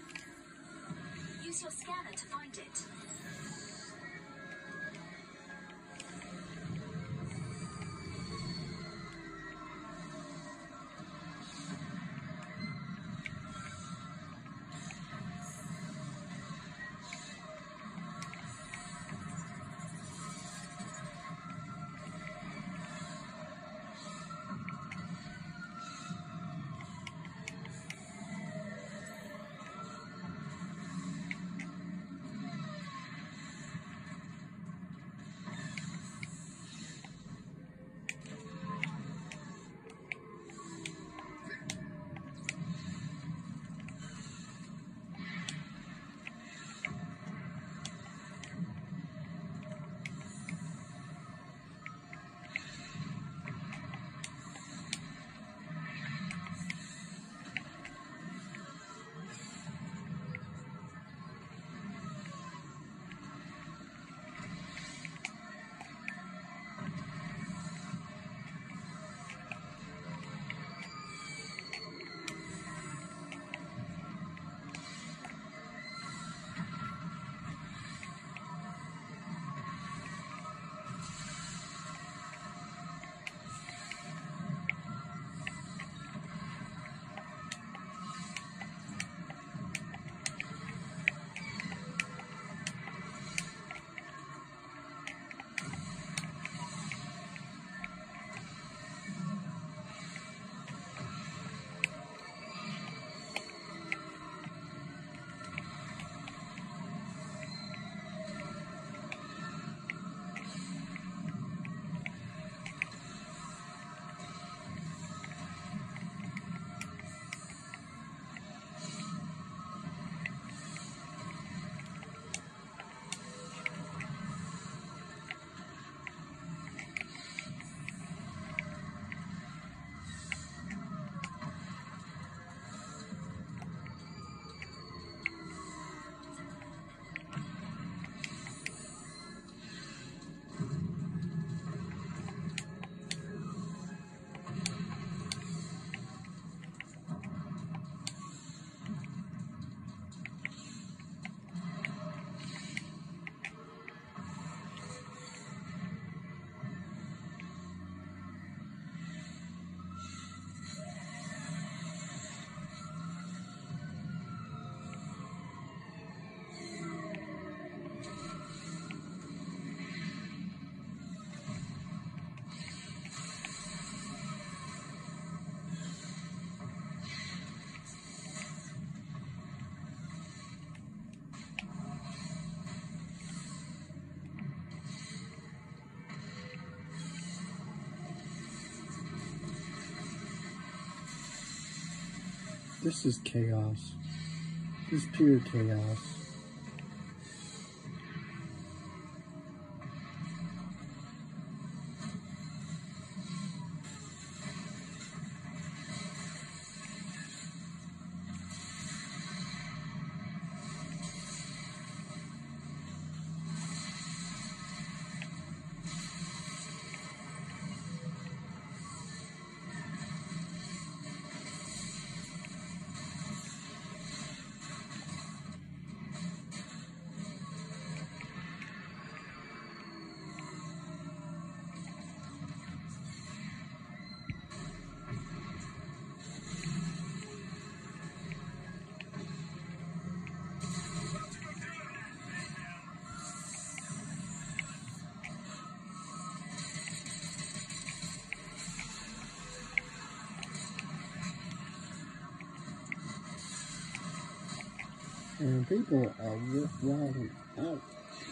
[SPEAKER 2] Use your scanner to find it.
[SPEAKER 1] This is chaos. This is pure chaos. And people are wilding out.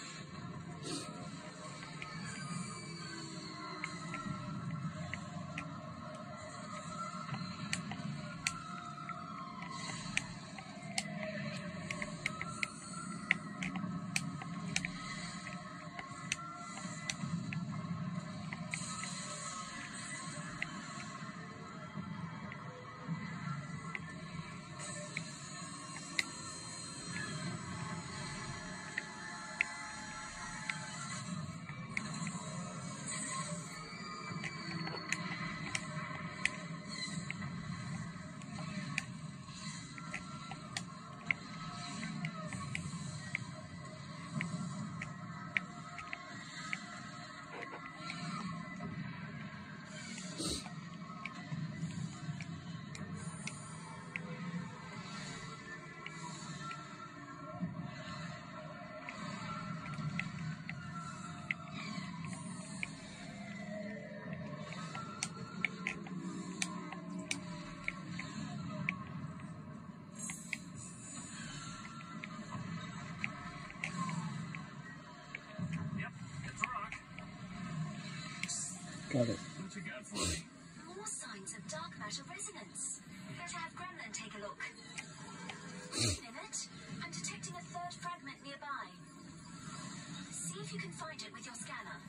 [SPEAKER 1] Got it.
[SPEAKER 5] What you got for me?
[SPEAKER 2] More signs of dark matter resonance. Better have Gremlin take a look. Wait a minute. I'm detecting a third fragment nearby. See if you can find it with your scanner.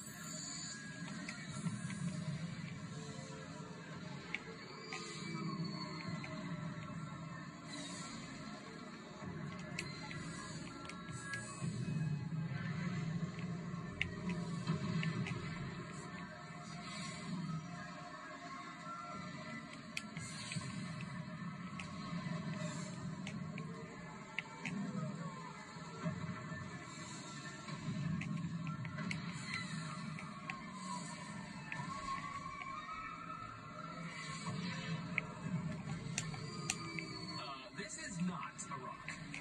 [SPEAKER 4] This is not a rock.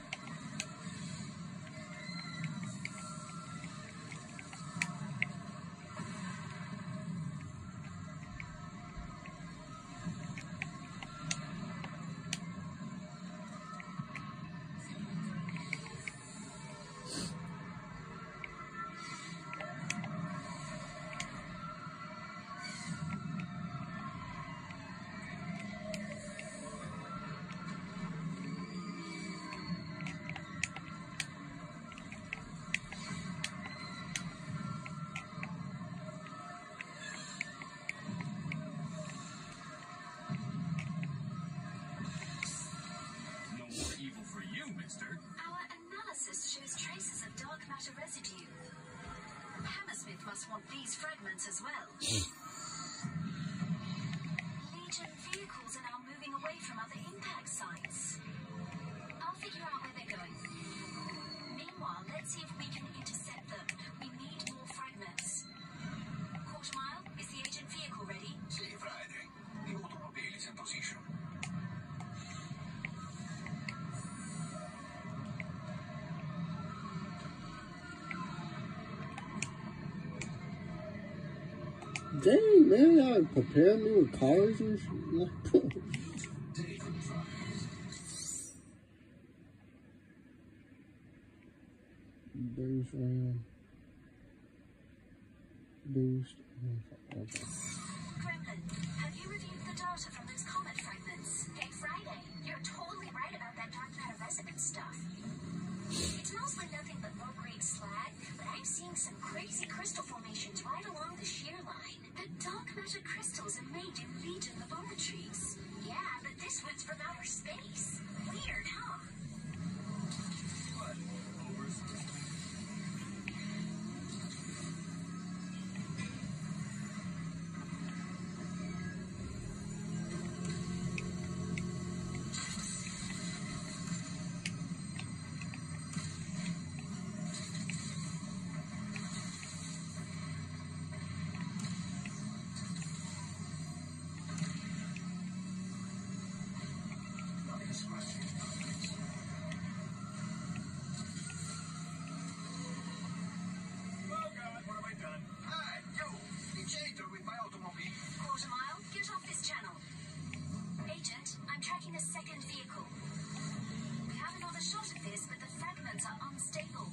[SPEAKER 4] No more evil for you, mister.
[SPEAKER 2] Our analysis shows traces of dark matter residue. Hammersmith must want these fragments as well. Legion vehicles are now moving away from other impact sites. I'll figure out where they're going. Meanwhile, let's see if we can intercept them. We need more fragments. Quarter mile, is the agent vehicle ready?
[SPEAKER 5] Sì, Friday. The automobile is in position.
[SPEAKER 1] Dang, man, y'all prepare me with cars and shit. Boost ram. Boost. Okay.
[SPEAKER 2] Gremlin, have you reviewed the data from those comet fragments? Hey, Friday, you're totally right about that dark matter resonance stuff. It's mostly nothing but low-grade slag, but I'm seeing some crazy crystal formations right along the shear line. The dark matter crystals are made in Legion laboratories. Yeah, but this one's from outer space. Weird, huh?
[SPEAKER 4] What? Oversourced? Oh God, what have I done?
[SPEAKER 5] Hi, you! It's Aether with my automobile.
[SPEAKER 2] Quarter mile, get off this channel. Agent, I'm tracking a second vehicle. We have another shot of this, but the fragments are unstable.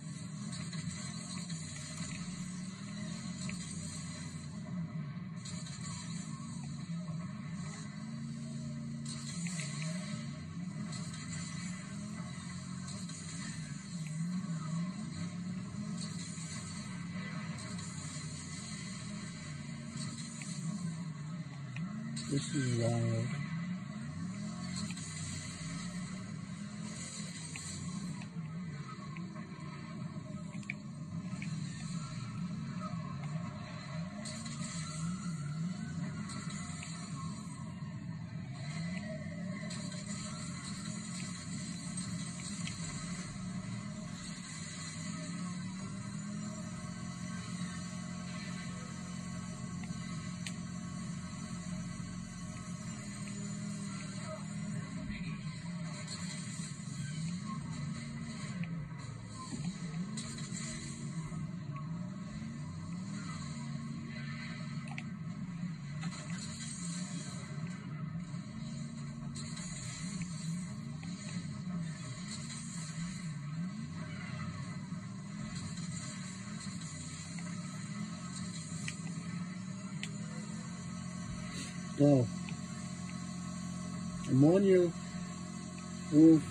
[SPEAKER 1] This is wild. Go. I'm on you. Wolf.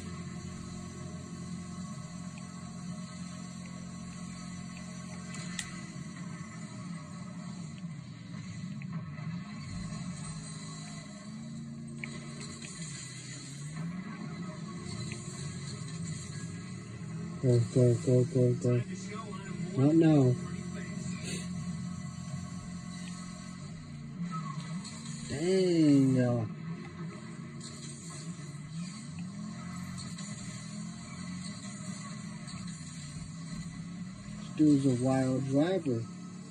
[SPEAKER 1] Go, go, go, go, go. Not now. Dang. This dude's a wild driver.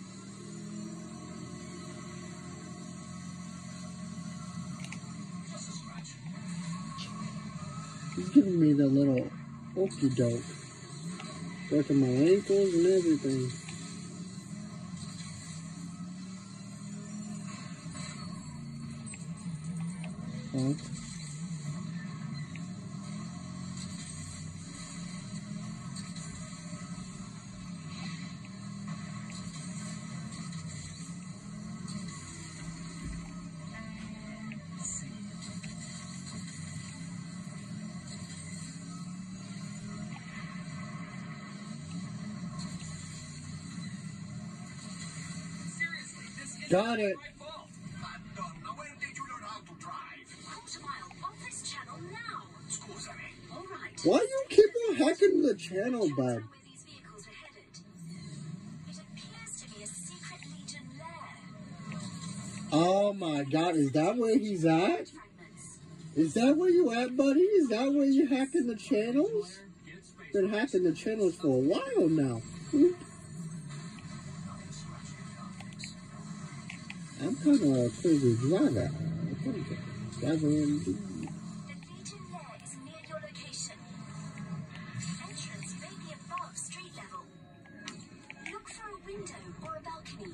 [SPEAKER 1] He's giving me the little okey doke. Working my ankles and everything. Huh?
[SPEAKER 4] Seriously, this is
[SPEAKER 1] Got it.
[SPEAKER 5] Madonna, when did you learn how to drive?
[SPEAKER 2] Quarter mile, off this channel now.
[SPEAKER 5] Scusami.
[SPEAKER 2] All right.
[SPEAKER 1] Why you keep on hacking the channel, bud?
[SPEAKER 2] Where these vehicles are headed. It appears to be a secret Legion lair.
[SPEAKER 1] Oh my god, is that where he's at?
[SPEAKER 2] Fragments.
[SPEAKER 1] Is that where you at, buddy? Is that where you hacking the channels? Been hacking the channels for a while now. I'm kind of a crazy driver. Driver indeed.
[SPEAKER 2] The Legion lair is near your location. The entrance may be above street level. Look for a window or a balcony.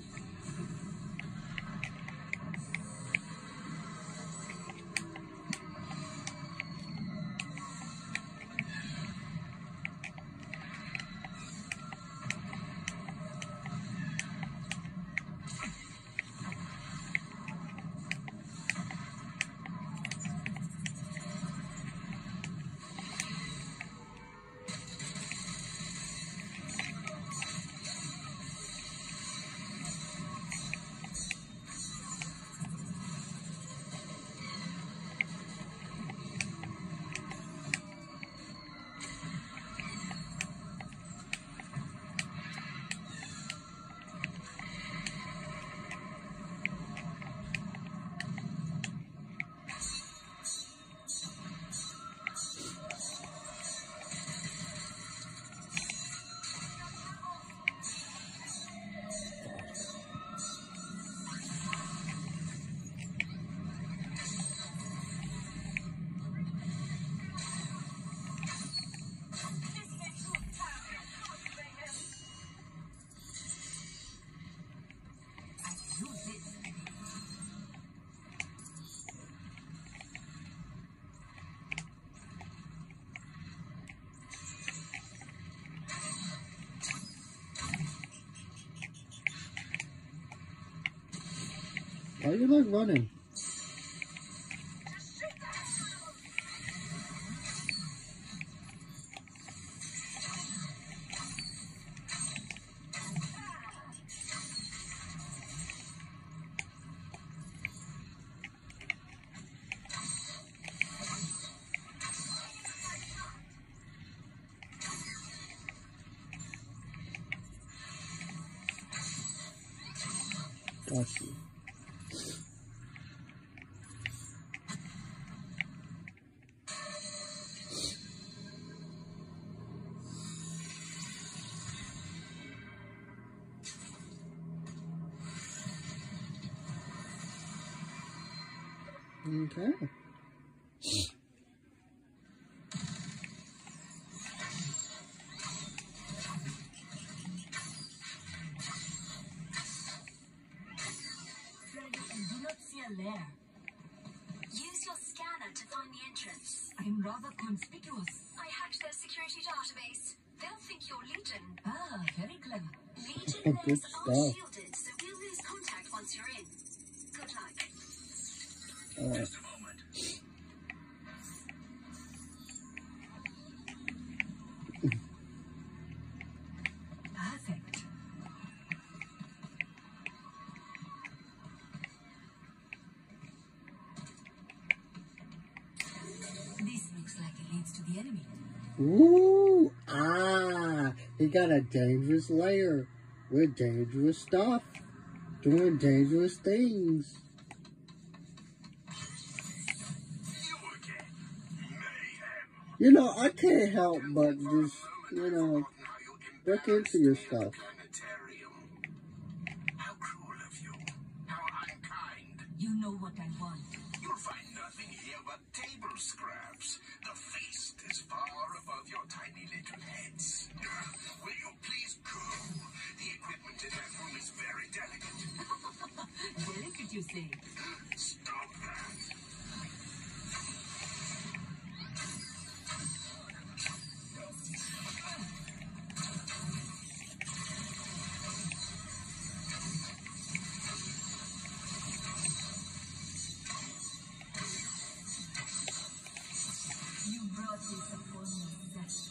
[SPEAKER 1] Why are you like running? Got you. Okay.
[SPEAKER 2] Do not see a lair. Use your scanner to find the entrance. I'm rather conspicuous. I hacked their security database. They'll think you're Legion. Ah, very clever. Legion
[SPEAKER 1] Good
[SPEAKER 2] layers are
[SPEAKER 1] stuff.
[SPEAKER 2] shielded, so we'll lose contact once you're in. Good luck.
[SPEAKER 5] Just a moment.
[SPEAKER 2] Perfect. This looks like it leads to the enemy.
[SPEAKER 1] Ooh, he got a dangerous lair with dangerous stuff, doing dangerous things.
[SPEAKER 5] You again. Mayhem.
[SPEAKER 1] You know, I can't help but just, you know, look into your stuff.
[SPEAKER 5] Planetarium. How cruel of you. How unkind.
[SPEAKER 2] You know what I want.
[SPEAKER 5] You'll find nothing here but table scraps. The feast is far above your tiny little heads. Will you please go? The equipment in that room is very delicate.
[SPEAKER 2] Delicate, you say?
[SPEAKER 5] Stop that.
[SPEAKER 2] You brought this upon yourself.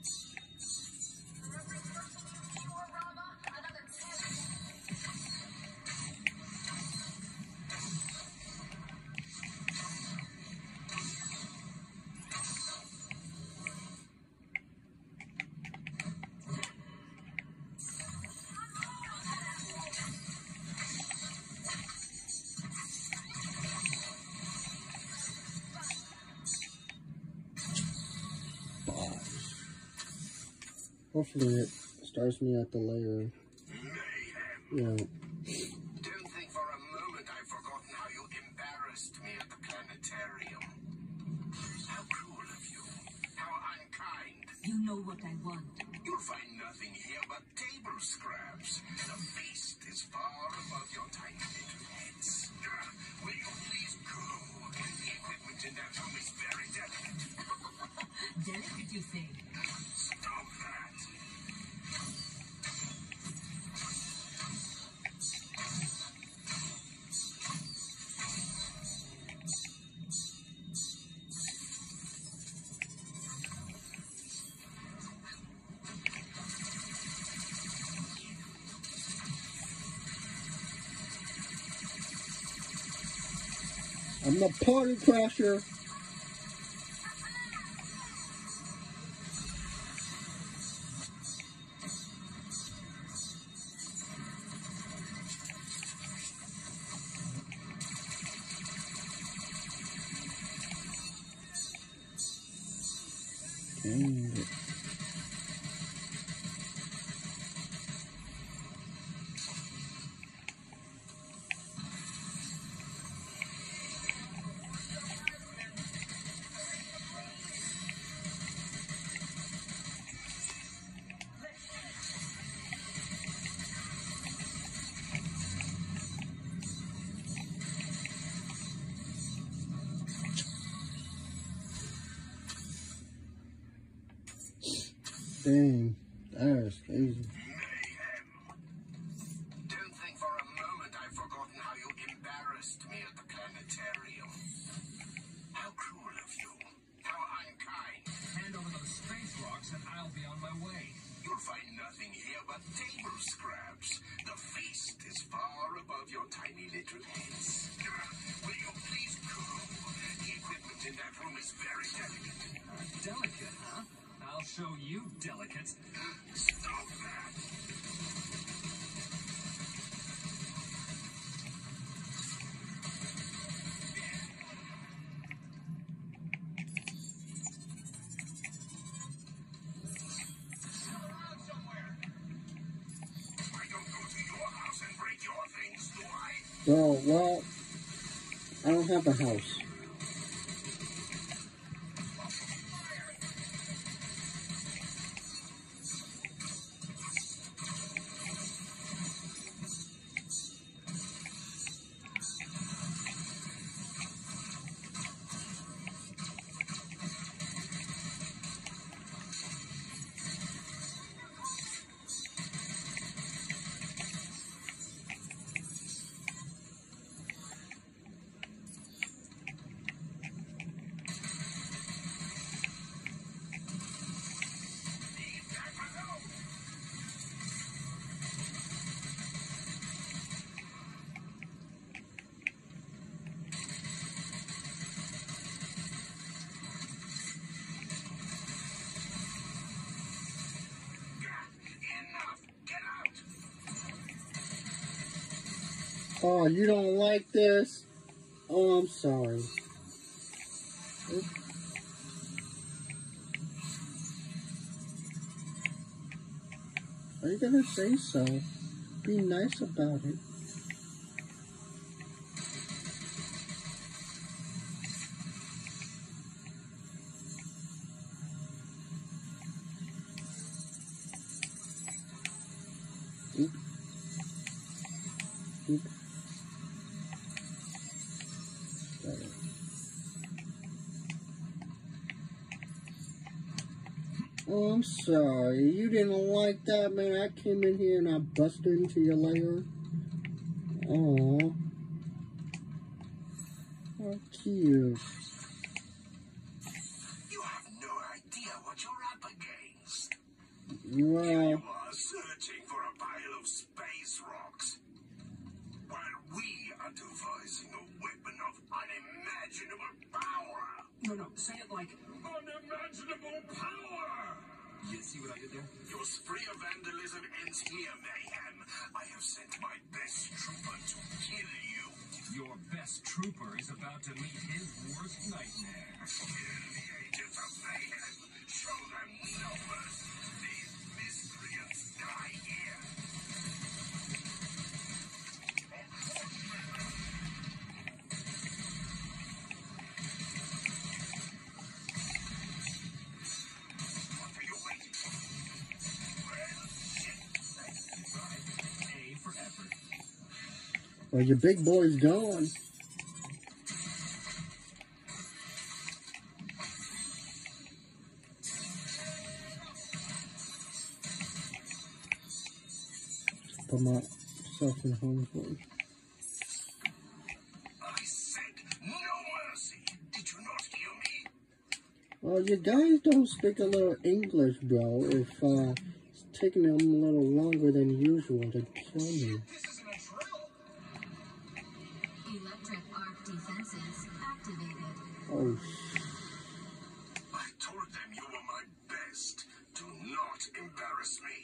[SPEAKER 1] Hopefully it starts me at the layer.
[SPEAKER 5] Mayhem.
[SPEAKER 1] Yeah.
[SPEAKER 5] Don't think for a moment I've forgotten how you embarrassed me at the planetarium. How cruel of you. How unkind.
[SPEAKER 2] You know what I want.
[SPEAKER 5] You'll find nothing here but table scraps. The feast is far above your tiny little heads. Will you please go? The equipment in that room is very delicate.
[SPEAKER 2] Delicate, you say?
[SPEAKER 5] Stop that.
[SPEAKER 1] I'm the party crasher. Dang it. Dang, that's crazy.
[SPEAKER 5] Mayhem. Don't think for a moment I've forgotten how you embarrassed but table scraps. The feast is far above your tiny little heads. Will you please go? The equipment in that room is very delicate.
[SPEAKER 4] Delicate, huh? I'll show you delicate.
[SPEAKER 5] Stop that!
[SPEAKER 1] Well, I don't have a house. Oh, you don't like this? Oh, I'm sorry. Are you gonna say so? Be nice about it. Oop. Oop. Got it. Oh, I'm sorry. You didn't like that, man. I came in here and I busted into your lair. Oh, how cute.
[SPEAKER 5] You have no idea what you're up against.
[SPEAKER 1] Well,
[SPEAKER 5] You are searching for a pile of space rocks, while we are devising a weapon of unimaginable power.
[SPEAKER 4] No, say it like unimaginable power. You see what I did there?
[SPEAKER 5] Your spree of vandalism ends here, Mayhem. I have sent my best trooper to kill you.
[SPEAKER 4] Your best trooper is about to meet his worst nightmare.
[SPEAKER 5] Kill the agents of Mayhem. Show them no mercy. These miscreants die here. What are you waiting for? Well, shit.
[SPEAKER 4] Right. A for effort.
[SPEAKER 1] well, your big boy's gone. Put myself in harm's way.
[SPEAKER 5] I said no mercy. Did you not hear me?
[SPEAKER 1] Well, you guys don't speak a little English, bro. If it's taking them a little longer than usual to kill me.
[SPEAKER 5] This isn't a drill.
[SPEAKER 2] Electric arc defenses activated.
[SPEAKER 1] Oh,
[SPEAKER 5] I told them you were my best. Do not embarrass me.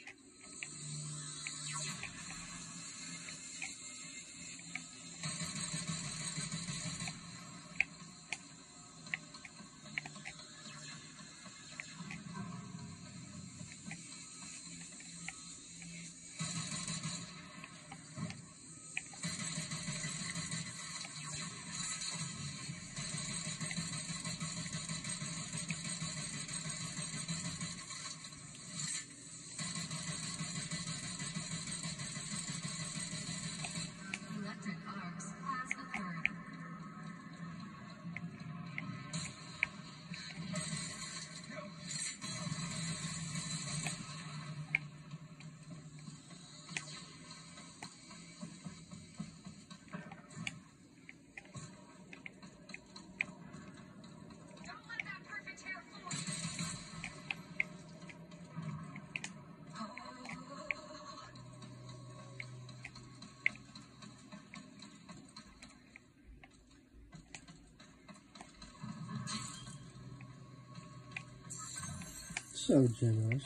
[SPEAKER 1] so generous.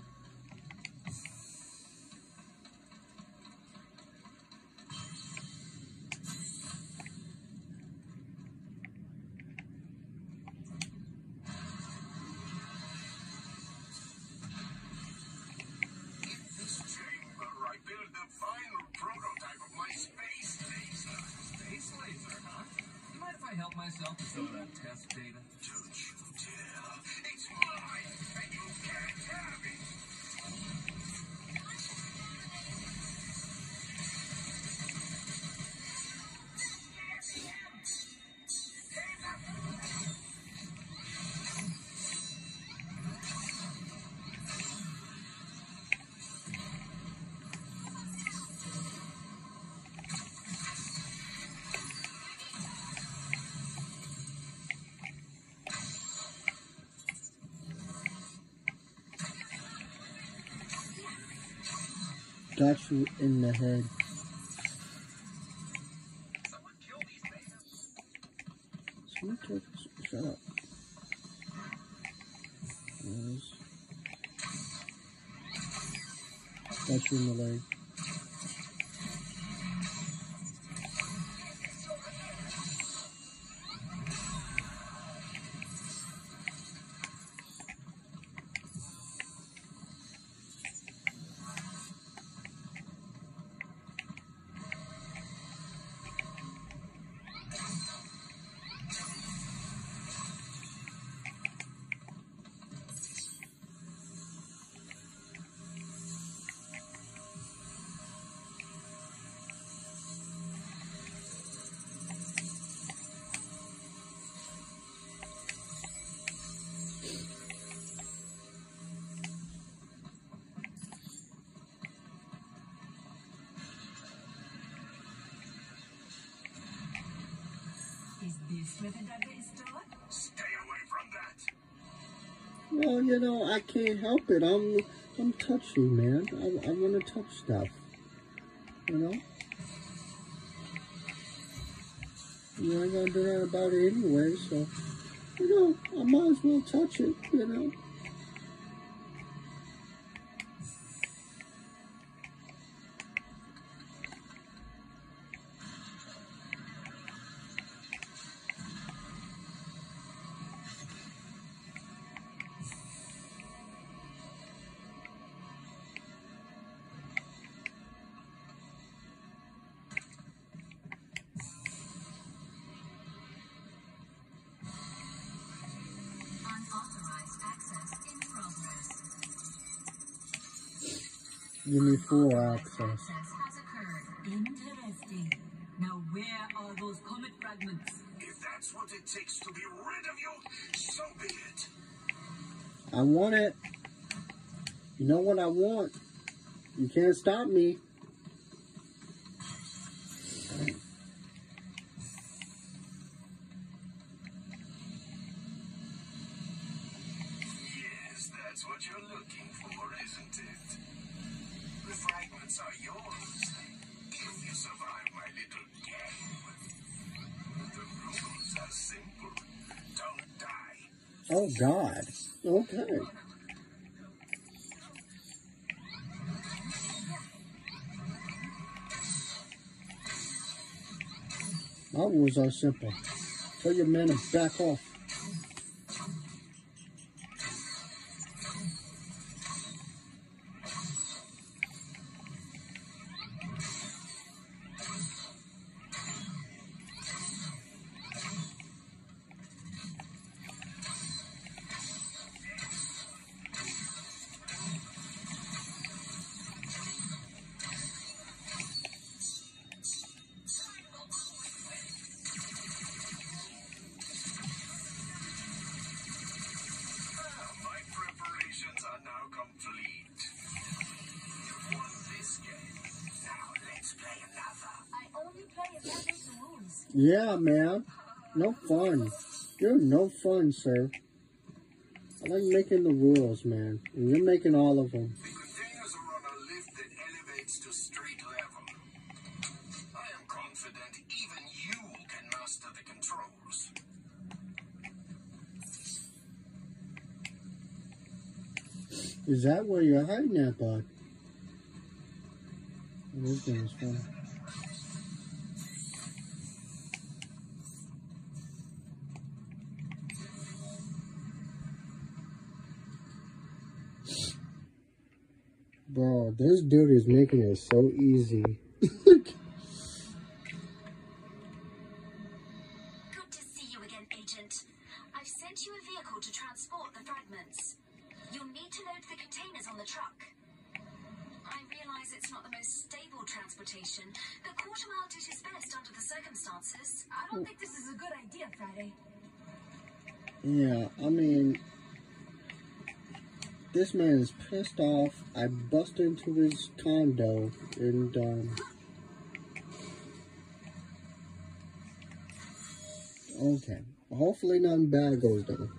[SPEAKER 4] Help myself to some of that test data.
[SPEAKER 5] Don't you dare. It's mine, and you can't have it.
[SPEAKER 1] Got you in the head.
[SPEAKER 4] Someone kill these things.
[SPEAKER 1] Someone take this. Shut up. Got you in the leg.
[SPEAKER 6] Is this where the dagger is stored?
[SPEAKER 5] Stay away from that.
[SPEAKER 1] Well, you know, I can't help it. I'm touchy, man. I want to touch stuff. You know? You ain't gonna do that about it anyway, so, you know, I might as well touch it, you know?
[SPEAKER 6] Unauthorized access in progress.
[SPEAKER 1] Give me full access.
[SPEAKER 6] Access has occurred. Interesting. Now where are those comet fragments?
[SPEAKER 5] If that's what it takes to be rid of you, so be it.
[SPEAKER 1] I want it. You know what I want. You can't stop me.
[SPEAKER 5] Yes, that's what you're looking for, isn't it? The fragments are yours. If you survive my little game. The rules are simple. Don't die.
[SPEAKER 1] Oh, God. Okay. My rules are simple. Tell your men to back off.
[SPEAKER 5] My preparations are now complete. You've won this game. Now let's play another.
[SPEAKER 6] I only play if that is the rules.
[SPEAKER 1] Yeah, man. No fun. You're no fun, sir. I like making the rules, man. And you're making all of them.
[SPEAKER 5] The containers are on a lift that elevates to street level. I am confident even you can master the controls.
[SPEAKER 1] Is that where you're hiding at, bud? This game is fun. Bro, this dude is making it so easy.
[SPEAKER 2] Good to see you again, Agent. I've sent you a vehicle to transport the fragments. You'll need to load the containers on the truck. I realize it's not the most stable transportation, but quarter-mile ditch is best under the circumstances. I don't think this is a good idea, Friday.
[SPEAKER 1] Yeah, I mean, this man is pissed off. I bust into his condo and, okay. Hopefully nothing bad goes down.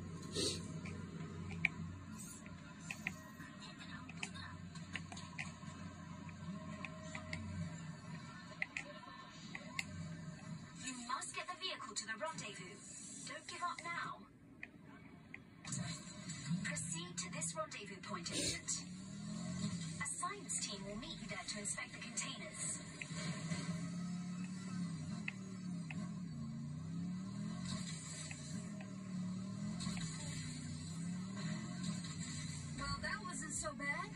[SPEAKER 2] You must get the vehicle to the rendezvous. Don't give up now. Proceed to this rendezvous point, Agent. A science team will meet you there to inspect the containers. Well, that wasn't so bad.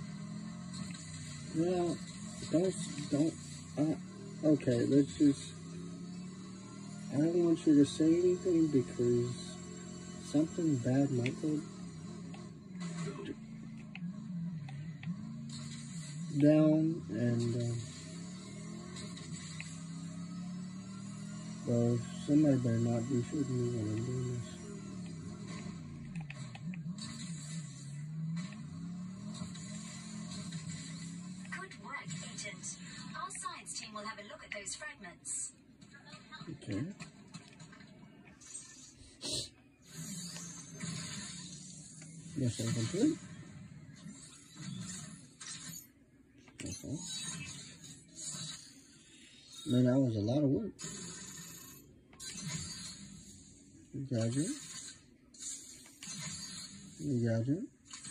[SPEAKER 1] Well, don't, okay, let's just, I don't want you to say anything because something bad might go down, and, well, somebody better not be shooting me when I'm doing this.
[SPEAKER 2] Good work, Agent. Our science team will have a look at those fragments.
[SPEAKER 1] Okay. Mission complete. Okay. Man, that was a lot of work. You got it. You got it.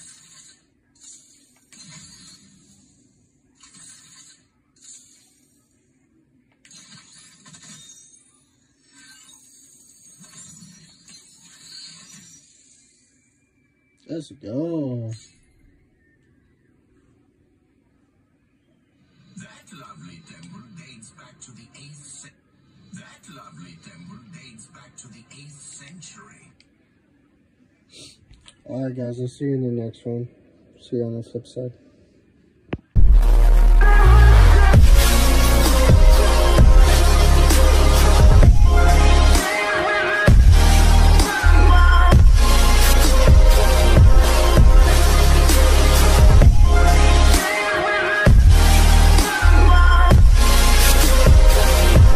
[SPEAKER 1] Let's go.
[SPEAKER 5] That lovely temple dates back to the 8th century.
[SPEAKER 1] Alright guys, I'll see you in the next one. See you on the flip side.